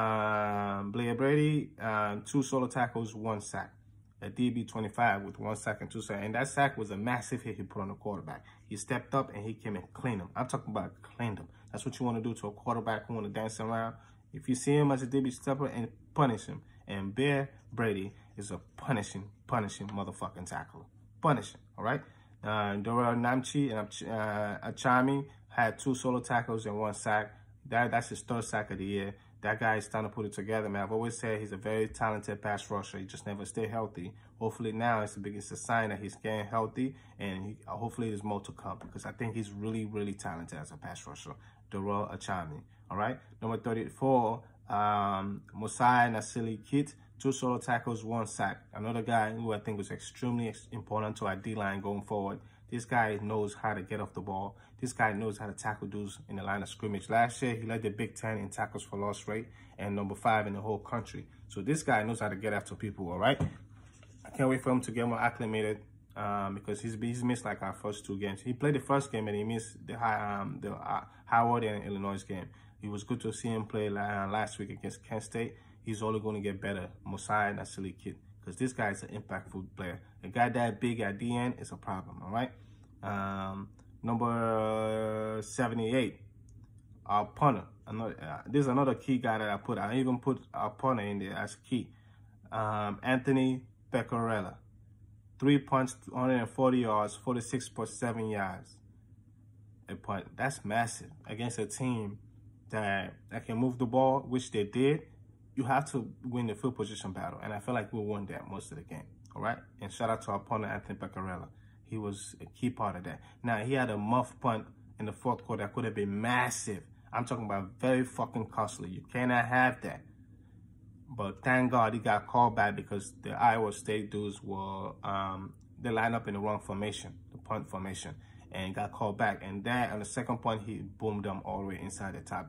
2 solo tackles, 1 sack. A DB 25 with 1 sack and 2 sacks. And that sack was a massive hit he put on the quarterback. He stepped up and he came and cleaned him. I'm talking about cleaned him. That's what you want to do to a quarterback who want to dance around. If you see him as a DB stepper, and punish him. And Bear Brady is a punishing motherfucking tackler. Punishing, all right? Dorel Namchi and Achami had 2 solo tackles and 1 sack. That's his 3rd sack of the year. that guy is starting to put it together, man. I've always said he's a very talented pass rusher. He just never stay healthy. Hopefully now it's a sign that he's getting healthy, and hopefully there's more to come, because I think he's really, really talented as a pass rusher. Darrell Achane. All right. Number 34, Mosiah Nasili-Kit. 2 solo tackles, 1 sack. Another guy who I think was extremely important to our D-line going forward. This guy knows how to get off the ball. This guy knows how to tackle dudes in the line of scrimmage. Last year, he led the Big Ten in tackles for loss rate and number 5 in the whole country. So this guy knows how to get after people, all right? I can't wait for him to get more acclimated because he's missed like our first 2 games. He played the first game and he missed the Howard and Illinois game. It was good to see him play last week against Kent State. He's only going to get better, Mosiah Nasili-Kit, because this guy is an impactful player. A guy that big at the end is a problem, all right? Number 78, our punter. This is another key guy that I put. I even put our punter in there as key. Anthony Pecorella. 3 punts, 140 yards, 46.7 yards. A punt. That's massive against a team that can move the ball, which they did. You have to win the field position battle, and I feel like we won that most of the game, all right? And shout out to our punter, Anthony Pecorella. He was a key part of that. Now, he had a muff punt in the 4th quarter that could have been massive. I'm talking about very fucking costly. You cannot have that. But thank God he got called back, because the Iowa State dudes were, they lined up in the wrong formation, the punt formation, and got called back. And that, on the second punt, he boomed them all the way inside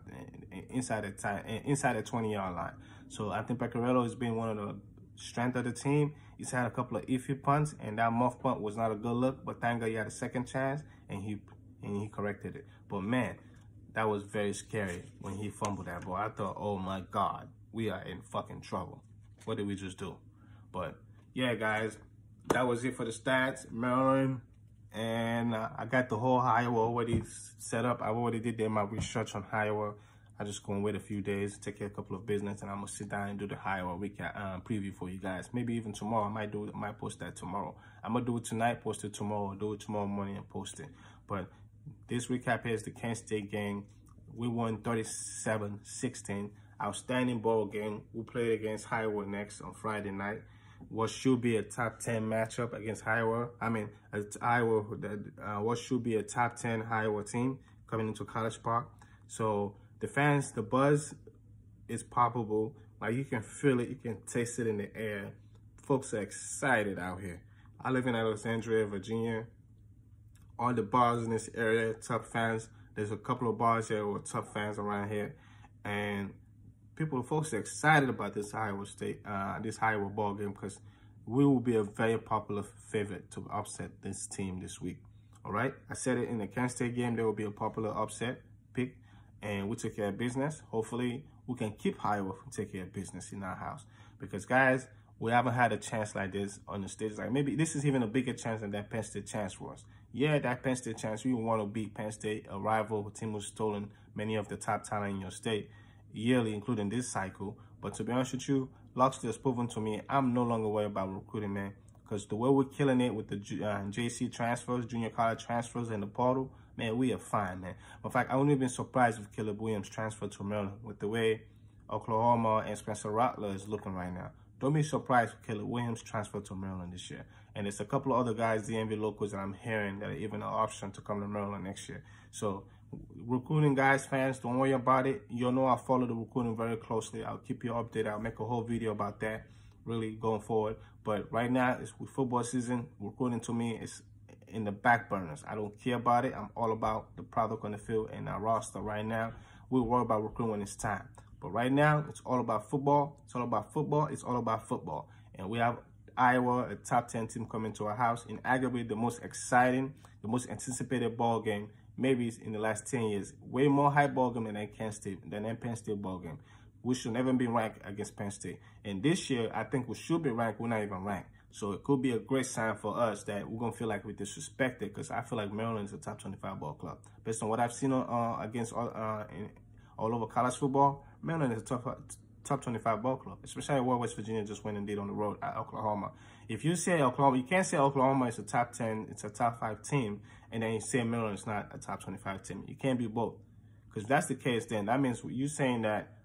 the 20-yard line. So I think Pecorella has been one of the strength of the team. He's had a couple of iffy punts, and that muff punt was not a good look. But thank God he had a second chance, and he corrected it. But man, that was very scary when he fumbled that ball. I thought, oh my God, we are in fucking trouble. What did we just do? But yeah, guys, that was it for the stats. Maryland, and I got the whole Iowa already set up. I already did my research on Iowa. I just gonna wait a few days, take care of a couple of business, and I'm gonna sit down and do the Iowa recap preview for you guys. Maybe even tomorrow. I might post that tomorrow. I'm gonna do it tonight, post it tomorrow, do it tomorrow morning and post it. But this recap here is the Kent State game. We won 37-16. Outstanding ball game. We played against Iowa next on Friday night. What should be a top 10 matchup against Iowa. What should be a top 10 Iowa team coming into College Park. So the fans, the buzz is palpable. Like, you can feel it, you can taste it in the air. Folks are excited out here. I live in Alexandria, Virginia. All the bars in this area, tough fans. There's a couple of bars here with tough fans around here, and folks are excited about this Iowa ball game, because we will be a very popular favorite to upset this team this week. All right, I said it in the Kent State game, there will be a popular upset pick, and we took care of business. Hopefully, we can keep Iowa from taking care of business in our house, because guys, we haven't had a chance like this on the stage. Like, maybe this is even a bigger chance than that Penn State chance was. Yeah, that Penn State chance, we want to beat Penn State, a rival, a team who's stolen many of the top talent in your state yearly, including this cycle. But to be honest with you, Locksley has proven to me I'm no longer worried about recruiting, man, because the way we're killing it with the JC transfers, junior college transfers, and the portal, man, we are fine, man. In fact, I wouldn't have been surprised if Caleb Williams transferred to Maryland with the way Oklahoma and Spencer Rattler is looking right now. Don't be surprised if Caleb Williams transferred to Maryland this year. And there's a couple of other guys, DMV locals, that I'm hearing that are even an option to come to Maryland next year. So recruiting, guys, fans, don't worry about it. You'll know I follow the recruiting very closely. I'll keep you updated. I'll make a whole video about that really going forward. But right now, it's with football season. Recruiting to me is in the back burners. I don't care about it. I'm all about the product on the field and our roster right now. We'll worry about recruiting when it's time. But right now, it's all about football. It's all about football. It's all about football. And we have Iowa, a top 10 team, coming to our house in arguably the most exciting, the most anticipated ball game maybe in the last 10 years. Way more high ball game than Penn State ball game. We should never be ranked against Penn State. And this year, I think we should be ranked. We're not even ranked. So it could be a great sign for us that we're going to feel like we're disrespected, because I feel like Maryland is a top 25 ball club. Based on what I've seen against all over college football, Maryland is a top 25 ball club, especially what West Virginia just went and did on the road at Oklahoma. If you say Oklahoma, you can't say Oklahoma is a top 10, it's a top 5 team, and then you say Maryland is not a top 25 team. You can't be both. Because if that's the case, then that means you saying that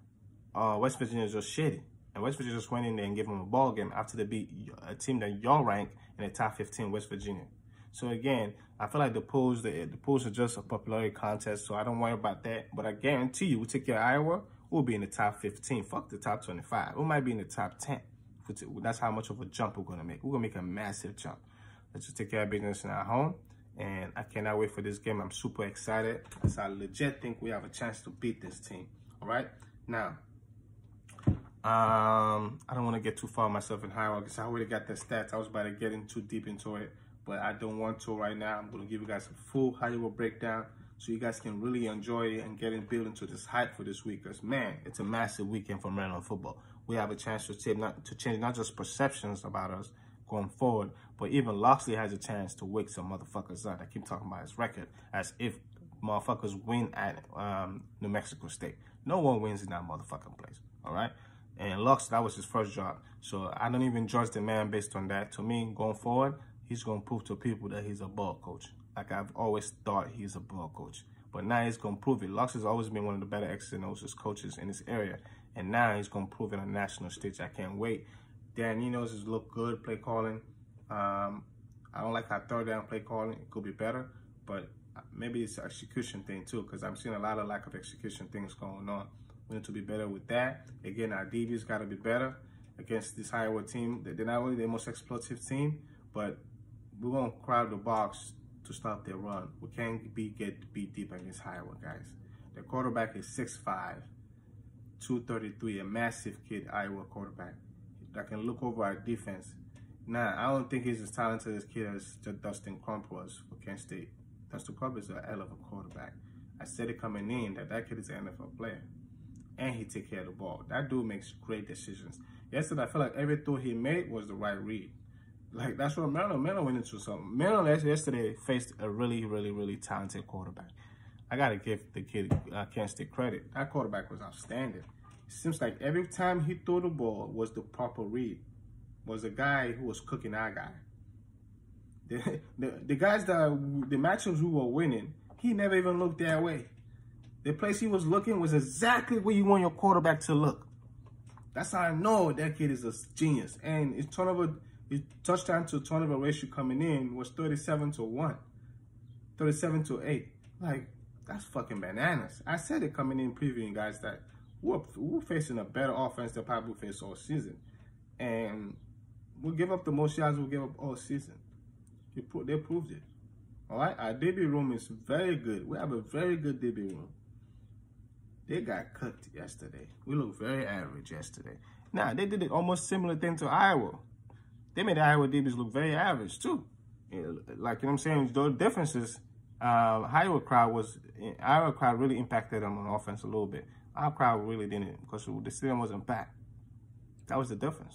West Virginia is just shitty. And West Virginia just went in there and gave them a ball game after they beat a team that y'all rank in the top 15, West Virginia. So again, I feel like the polls are just a popularity contest, so I don't worry about that. But I guarantee you, we take care of Iowa, we'll be in the top 15. Fuck the top 25. We might be in the top 10. That's how much of a jump we're gonna make. We're gonna make a massive jump. Let's just take care of business in our home. And I cannot wait for this game. I'm super excited. So I legit think we have a chance to beat this team. All right. Now, I don't want to get too far myself in Iowa because I already got the stats. I was about to get in too deep into it, but I don't want to right now. I'm going to give you guys a full Iowa breakdown so you guys can really enjoy it and get in build into this hype for this week. Because, man, it's a massive weekend for Maryland football. We have a chance to change not just perceptions about us going forward, but even Locksley has a chance to wake some motherfuckers up. I keep talking about his record as if motherfuckers win at New Mexico State. No one wins in that motherfucking place, all right? And Lux, that was his first job. So I don't even judge the man based on that. To me, going forward, he's going to prove to people that he's a ball coach. Like I've always thought he's a ball coach. But now he's going to prove it. Lux has always been one of the better X's and O's coaches in this area. And now he's going to prove it on a national stage. I can't wait. Dan Enos has looked good, play calling. I don't like our third down play calling. It could be better. But maybe it's an execution thing too, because I'm seeing a lot of lack of execution things going on. We need to be better with that. Again, our DB's got to be better against this Iowa team. They're not only the most explosive team, but we won't crowd the box to stop their run. We can't get beat deep against Iowa, guys. The quarterback is 6'5", 233, a massive kid, Iowa quarterback that can look over our defense. Now, I don't think he's as talented as kid as Dustin Crump was for Kent State. Dustin Crump is a hell of a quarterback. I said it coming in that kid is an NFL player. And he take care of the ball. That dude makes great decisions. Yesterday, I feel like every throw he made was the right read. Like, that's what Maryland went into something. Maryland yesterday faced a really, really, really talented quarterback. I got to give the kid Kent State credit. That quarterback was outstanding. It seems like every time he threw the ball was the proper read. Was the guy who was cooking our guy. The guys the matchups we were winning, he never even looked that way. The place he was looking was exactly where you want your quarterback to look. That's how I know that kid is a genius. And his touchdown to turnover ratio coming in was 37-1, 37-8. Like, that's fucking bananas. I said it coming in previewing, guys, that we're facing a better offense than probably we faced all season. And we'll give up the most yards we'll give up all season. They proved it. All right? Our DB room is very good. We have a very good DB room. They got cooked yesterday. We looked very average yesterday. Now, they did an almost similar thing to Iowa. They made the Iowa DBs look very average, too. Like, you know what I'm saying? Those differences, Iowa crowd really impacted them on offense a little bit. Our crowd really didn't because the stadium wasn't packed. That was the difference.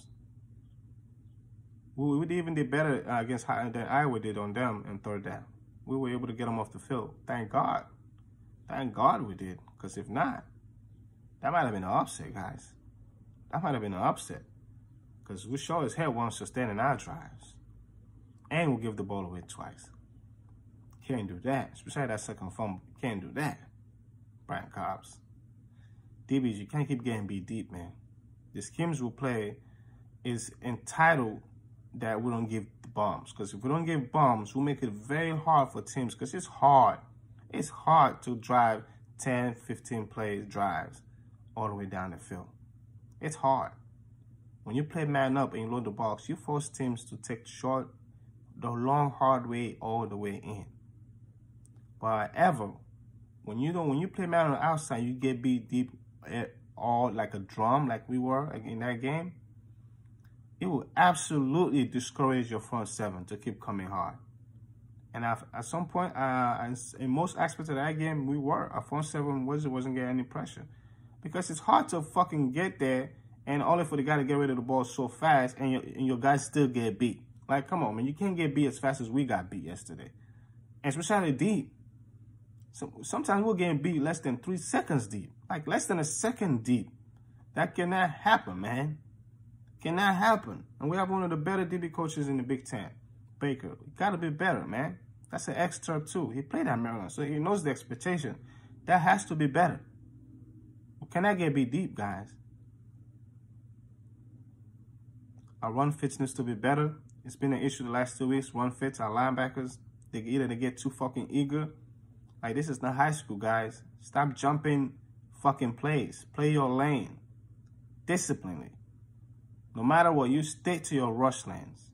We even did better against than Iowa did on them in third down. We were able to get them off the field. Thank God. Thank God we did. Because if not, that might have been an upset, guys. That might have been an upset. Because we sure as hell want to sustain in our drives. And we'll give the ball away twice. Can't do that. Especially that second fumble. Can't do that. Brian Cobbs. DBs, you can't keep getting beat deep, man. The schemes we play is entitled that we don't give the bombs. Because if we don't give bombs, we'll make it very hard for teams. Because it's hard. It's hard to drive 10, 15 plays drives all the way down the field. It's hard. When you play man up and you load the box, you force teams to take the long, hard way all the way in. But however, when you play man on the outside, you get beat deep all like a drum, like we were in that game. It will absolutely discourage your front seven to keep coming hard. And at some point, in most aspects of that game, our front seven wasn't getting any pressure. Because it's hard to fucking get there and only for the guy to get rid of the ball so fast and your guys still get beat. Like, come on, man. You can't get beat as fast as we got beat yesterday. And especially deep. So sometimes we're getting beat less than 3 seconds deep. Like, less than a second deep. That cannot happen, man. Cannot happen. And we have one of the better DB coaches in the Big Ten. Baker. You got to be better, man. That's an ex-Terp too. He played at Maryland, so he knows the expectation. That has to be better. We cannot get beat deep, guys. Our run fits needs to be better. It's been an issue the last 2 weeks. Run fits, our linebackers, they get too fucking eager. Like, this is not high school, guys. Stop jumping fucking plays. Play your lane. Disciplinely. No matter what, you stick to your rush lanes.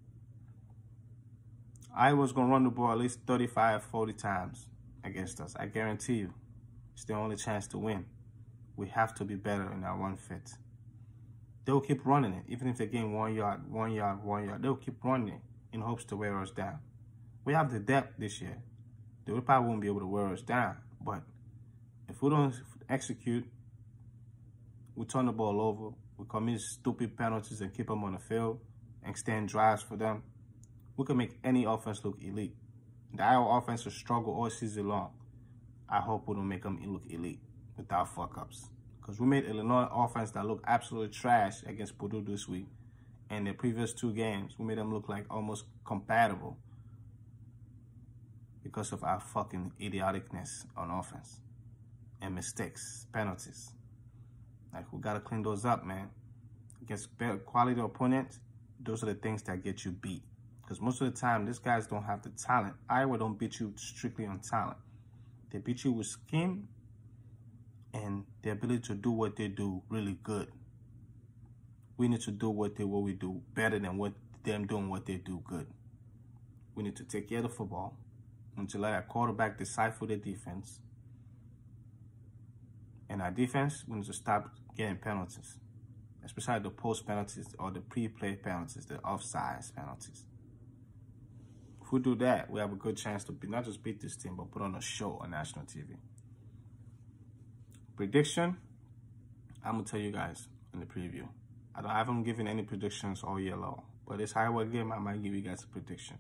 Iowa's going to run the ball at least 35, 40 times against us. I guarantee you. It's the only chance to win. We have to be better in our run fit. They'll keep running it. Even if they gain 1 yard, 1 yard, 1 yard, they'll keep running it in hopes to wear us down. We have the depth this year. They probably won't be able to wear us down. But if we don't execute, we turn the ball over, we commit stupid penalties and keep them on the field, extend drives for them, we can make any offense look elite. The Iowa offense will struggle all season long. I hope we don't make them look elite without fuck-ups. Because we made Illinois offense that looked absolutely trash against Purdue this week. And the previous 2 games, we made them look like almost compatible because of our fucking idioticness on offense and mistakes, penalties. Like, we got to clean those up, man. Against better quality opponents, those are the things that get you beat. Because most of the time, these guys don't have the talent. Iowa don't beat you strictly on talent. They beat you with scheme and the ability to do what they do really good. We need to do what we do better than what them doing what they do good. We need to take care of the football. We need to let our quarterback decipher the defense. And our defense, we need to stop getting penalties, especially the post penalties or the pre-play penalties, the offsides penalties. If we do that, we have a good chance to not just beat this team, but put on a show on national TV. Prediction, I'm going to tell you guys in the preview. I haven't given any predictions all year long, but this Iowa game, I might give you guys a prediction.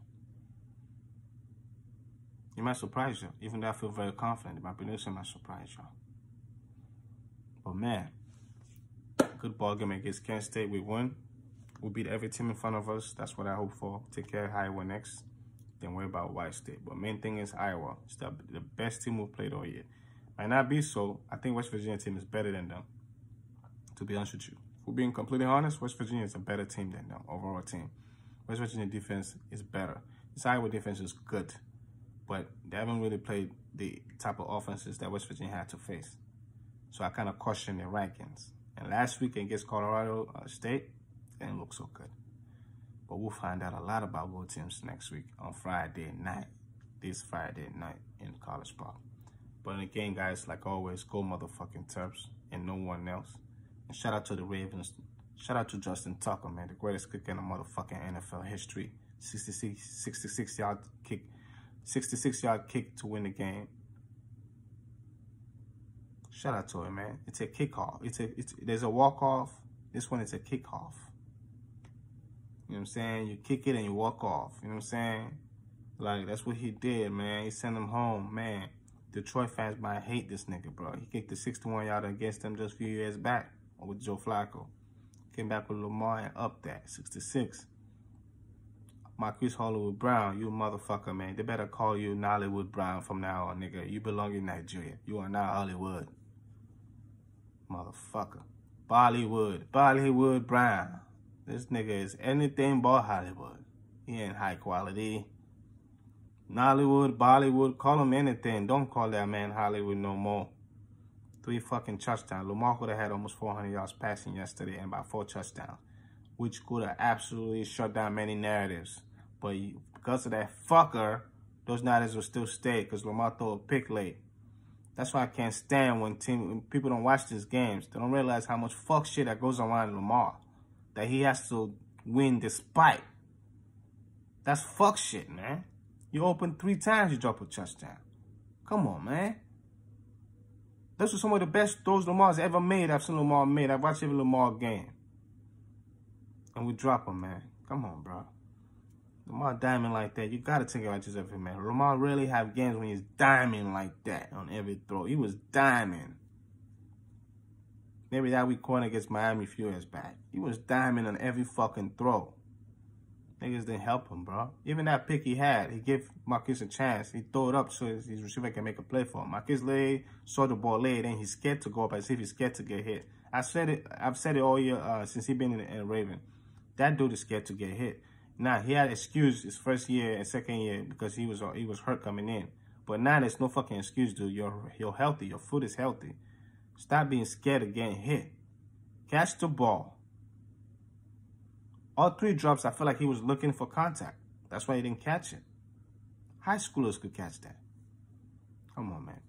It might surprise you, even though I feel very confident. My prediction might surprise you. But man, good ball game against Kent State. We won. We beat every team in front of us. That's what I hope for. Take care of Iowa next. Then worry about White State. But main thing is Iowa. It's the best team we've played all year. Might not be so. I think West Virginia team is better than them, to be honest with you. If we're being completely honest, West Virginia is a better team than them, overall team. West Virginia defense is better. This Iowa defense is good, but they haven't really played the type of offenses that West Virginia had to face. So I kind of question their rankings. And last week against Colorado State, it didn't look so good. But we'll find out a lot about both teams next week on Friday night. This Friday night in College Park. But again, guys, like always, go motherfucking Terps and no one else. And shout out to the Ravens. Shout out to Justin Tucker, man, the greatest kicker in the motherfucking NFL history. 66-yard kick. 66-yard kick to win the game. Shout out to him, man. It's a kickoff. There's a walk-off. This one is a kickoff. You know what I'm saying? You kick it and you walk off. You know what I'm saying? Like, that's what he did, man. He sent him home, man. Detroit fans might hate this nigga, bro. He kicked the 61-yarder against them just a few years back with Joe Flacco. Came back with Lamar and up that, 66. Marquise Hollywood Brown, you motherfucker, man. They better call you Nollywood Brown from now on, nigga. You belong in Nigeria. You are not Hollywood. Motherfucker. Bollywood Brown. This nigga is anything but Hollywood. He ain't high quality. Nollywood, Bollywood, call him anything. Don't call that man Hollywood no more. 3 fucking touchdowns. Lamar could have had almost 400 yards passing yesterday and about 4 touchdowns, which could have absolutely shut down many narratives. But because of that fucker, those narratives will still stay because Lamar threw a pick late. That's why I can't stand when people don't watch these games. They don't realize how much fuck shit that goes around Lamar. That he has to win despite. That's fuck shit, man. You open 3 times, you drop a touchdown. Come on, man. Those are some of the best throws Lamar's ever made. I've seen Lamar made. I've watched every Lamar game. And we drop him, man. Come on, bro. Lamar diamond like that, you got to take advantage of him, man. Lamar really have games when he's diamond like that on every throw. He was diamond. Maybe that week corner against Miami a few years back. He was diamond on every fucking throw. Niggas didn't help him, bro. Even that pick he had, he gave Marquise a chance. He threw it up so his receiver can make a play for him. Marquise laid, saw the ball laid, and he's scared to go up as if he's scared to get hit. I've said it all year since he's been in Raven. That dude is scared to get hit. Now, he had excuse his first year and second year because he was hurt coming in. But now there's no fucking excuse, dude. You're healthy. Your foot is healthy. Stop being scared of getting hit. Catch the ball. All 3 drops, I feel like he was looking for contact. That's why he didn't catch it. High schoolers could catch that. Come on, man.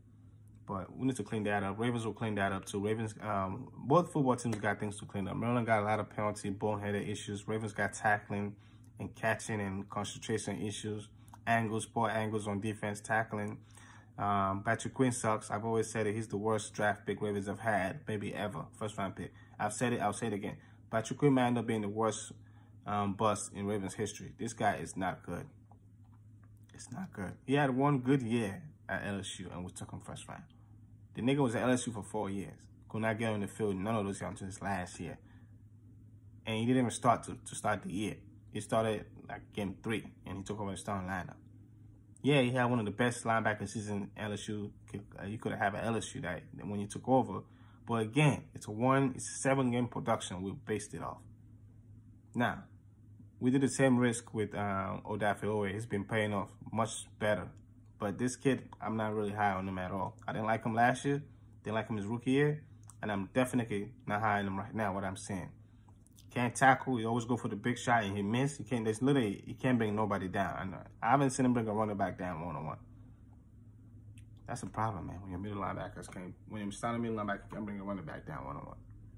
But we need to clean that up. Ravens will clean that up too. Ravens, both football teams got things to clean up. Maryland got a lot of penalty, boneheaded issues. Ravens got tackling and catching and concentration issues. Angles, poor angles on defense, tackling. Patrick Quinn sucks. I've always said it. He's the worst draft pick Ravens have had, maybe ever. First round pick. I've said it. I'll say it again. Patrick Quinn might end up being the worst bust in Ravens history. This guy is not good. It's not good. He had 1 good year at LSU and we took him first round. The nigga was at LSU for 4 years. Could not get on the field none of those years until his last year. And he didn't even start to start the year. He started like game 3 and he took over the starting lineup. Yeah, he had one of the best linebacker seasons LSU you could have at LSU that when he took over. But again, it's a 7-game production we based it off. Now, we did the same risk with Odafe Oweh. He's been paying off much better. But this kid, I'm not really high on him at all. I didn't like him last year. Didn't like him his rookie year. And I'm definitely not high on him right now, what I'm saying. Can't tackle. He always go for the big shot and he missed. He can't bring nobody down. I haven't seen him bring a running back down one-on-one. That's a problem, man. When your middle linebackers when you're starting middle linebacker can't bring a running back down one-on-one.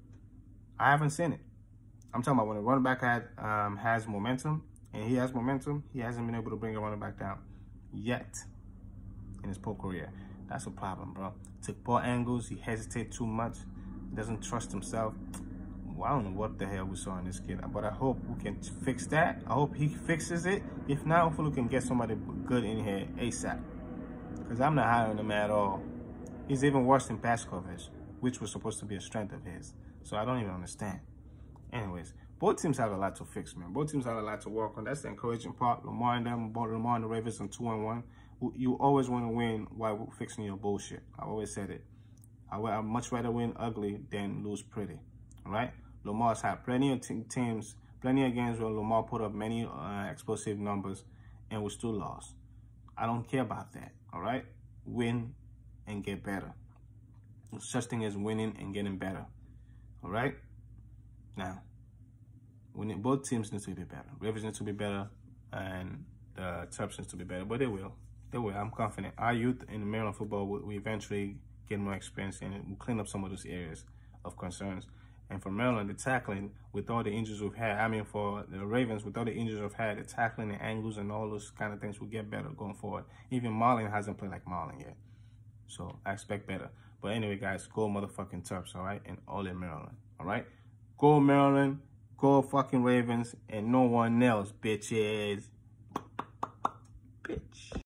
I haven't seen it. I'm talking about when a running back has momentum, and he has momentum, he hasn't been able to bring a running back down yet in his pro career. That's a problem, bro. Took poor angles. He hesitates too much. He doesn't trust himself. Well, I don't know what the hell we saw in this kid, but I hope we can fix that. I hope he fixes it. If not, hopefully we can get somebody good in here ASAP. Because I'm not high on him at all. He's even worse than pass coverage, which was supposed to be a strength of his. So I don't even understand. Anyways, both teams have a lot to fix, man. Both teams have a lot to work on. That's the encouraging part. Lamar and them, Lamar and the Ravens on 2-1. You always want to win while fixing your bullshit. I always said it. I'd much rather win ugly than lose pretty. All right? Lamar's had plenty of teams, plenty of games where Lamar put up many explosive numbers and we still lost. I don't care about that. All right? Win and get better. There's such thing as winning and getting better. All right? Now, both teams need to be better. Ravens need to be better, and the Terps need to be better. But they will. They will. I'm confident. Our youth in Maryland football will eventually get more experience and we'll clean up some of those areas of concerns. And for Maryland, the tackling, with all the injuries we've had, I mean, for the Ravens, with all the injuries we've had, the tackling, the angles, and all those kind of things will get better going forward. Even Marlin hasn't played like Marlin yet. So I expect better. But anyway, guys, go motherfucking Terps, all right? And all in Maryland, all right? Go Maryland, go fucking Ravens, and no one else, bitches. Bitch.